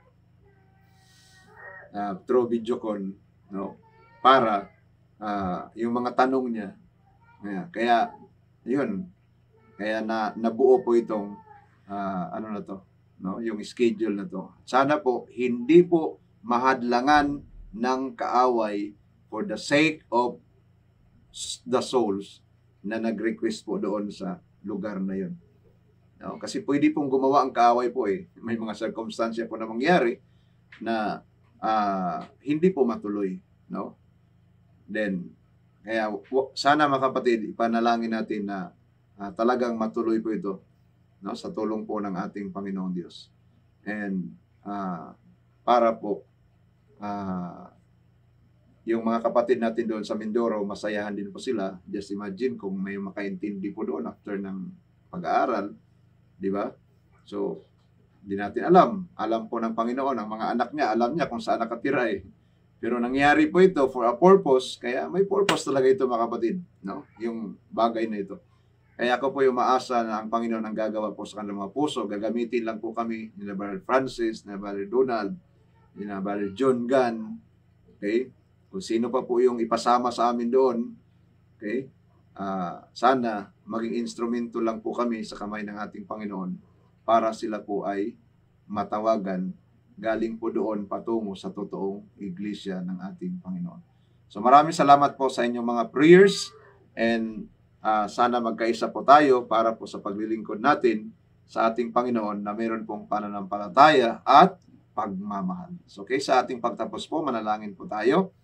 uh, through video call, no? Para Uh, yung mga tanong niya. Kaya, kaya yun. Kaya na nabuo po itong uh, ano na to, no? Yung schedule na to. Sana po hindi po mahadlangan ng kaaway for the sake of the souls na nag-request po doon sa lugar na yun. No? Kasi pwede pong gumawa ang kaaway po eh. May mga circumstansya po na mangyari na uh, hindi po matuloy, no? Then, kaya sana mga kapatid, ipanalangin natin na uh, talagang matuloy po ito, no, sa tulong po ng ating Panginoong Diyos. And uh, para po uh, yung mga kapatid natin doon sa Mindoro, masayahan din po sila. Just imagine kung may makaintindi po doon after ng pag-aaral, di ba? So, di natin alam. Alam po ng Panginoon, ang mga anak niya, alam niya kung saan nakatira eh. Pero nangyari po ito for a purpose, kaya may purpose talaga ito mga kapatid, no? Yung bagay na ito. Kaya ako po yung maasa na ang Panginoon ang gagawa po sa kanilang mga puso. Gagamitin lang po kami ni Brother Francis, ni Brother Donald, ni Brother John Gunn, okay? Kung sino pa po yung ipasama sa amin doon, okay? Uh, sana maging instrumento lang po kami sa kamay ng ating Panginoon para sila po ay matawagan galing po doon patungo sa totoong iglesia ng ating Panginoon. So maraming salamat po sa inyong mga prayers and uh, sana magkaisa po tayo para po sa paglilingkod natin sa ating Panginoon na mayroon pong pananampalataya at pagmamahal. So okay, sa ating pagtapos po, manalangin po tayo.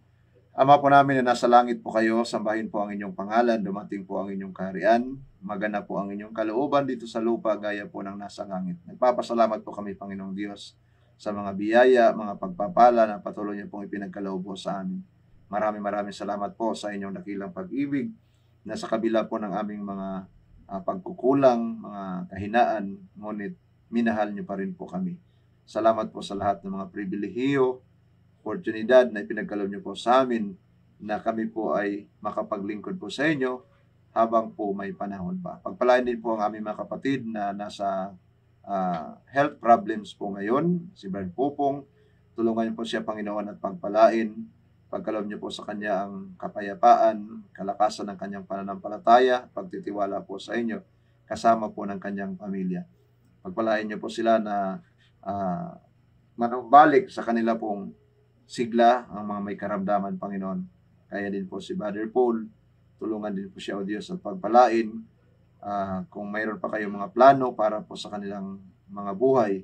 Ama po namin na nasa langit po kayo, sambahin po ang inyong pangalan, dumating po ang inyong kaharian, magana po ang inyong kalooban dito sa lupa gaya po ng nasa langit. Nagpapasalamat po kami, Panginoong Diyos, sa mga biyaya, mga pagpapala na patuloy niyo pong ipinagkaloob po sa amin. Maraming maraming salamat po sa inyong dakilang pag-ibig na sa kabila po ng aming mga uh, pagkukulang, mga kahinaan, ngunit minahal niyo pa rin po kami. Salamat po sa lahat ng mga pribilehiyo, oportunidad na ipinagkaloob niyo po sa amin na kami po ay makapaglingkod po sa inyo habang po may panahon pa. Pagpalain din po ang aming mga kapatid na nasa Uh, health problems po ngayon, si Brad Popong, tulungan niyo po siya, Panginoon, at pagpalain, pagkaloob niyo po sa kanya ang kapayapaan, kalakasan ng kanyang pananampalataya, pagtitiwala po sa inyo, kasama po ng kanyang pamilya. Pagpalain niyo po sila na uh, manubalik sa kanila pong sigla ang mga may karamdaman, Panginoon. Kaya din po si Brother Paul, tulungan din po siya, O Diyos, at pagpalain. Uh, kung mayroon pa kayong mga plano para po sa kanilang mga buhay,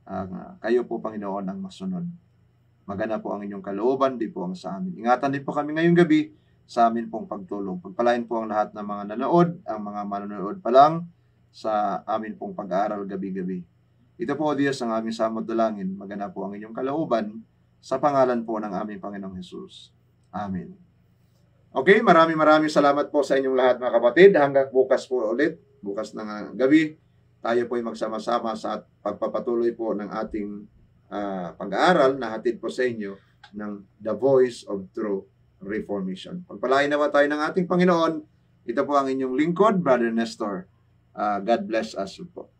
uh, kayo po, Panginoon, ang masunod. Magana po ang inyong kalooban, di po ang sa amin. Ingatan din po kami ngayong gabi sa amin pong pagtulog. Pagpalain po ang lahat ng mga nanood, ang mga manonood pa lang sa amin pong pag-aaral gabi-gabi. Ito po, Diyos, ang aming samot dalangin. Magana po ang inyong kalooban sa pangalan po ng aming Panginoong Hesus. Amen. Okay, maraming maraming salamat po sa inyong lahat, mga kapatid. Hanggang bukas po ulit, bukas ng gabi, tayo po ay magsama-sama sa pagpapatuloy po ng ating uh, pag-aaral na hatid po sa inyo ng The Voice of True Reformation. Pagpalain naman tayo ng ating Panginoon. Ito po ang inyong lingkod, Brother Nestor. Uh, God bless us po.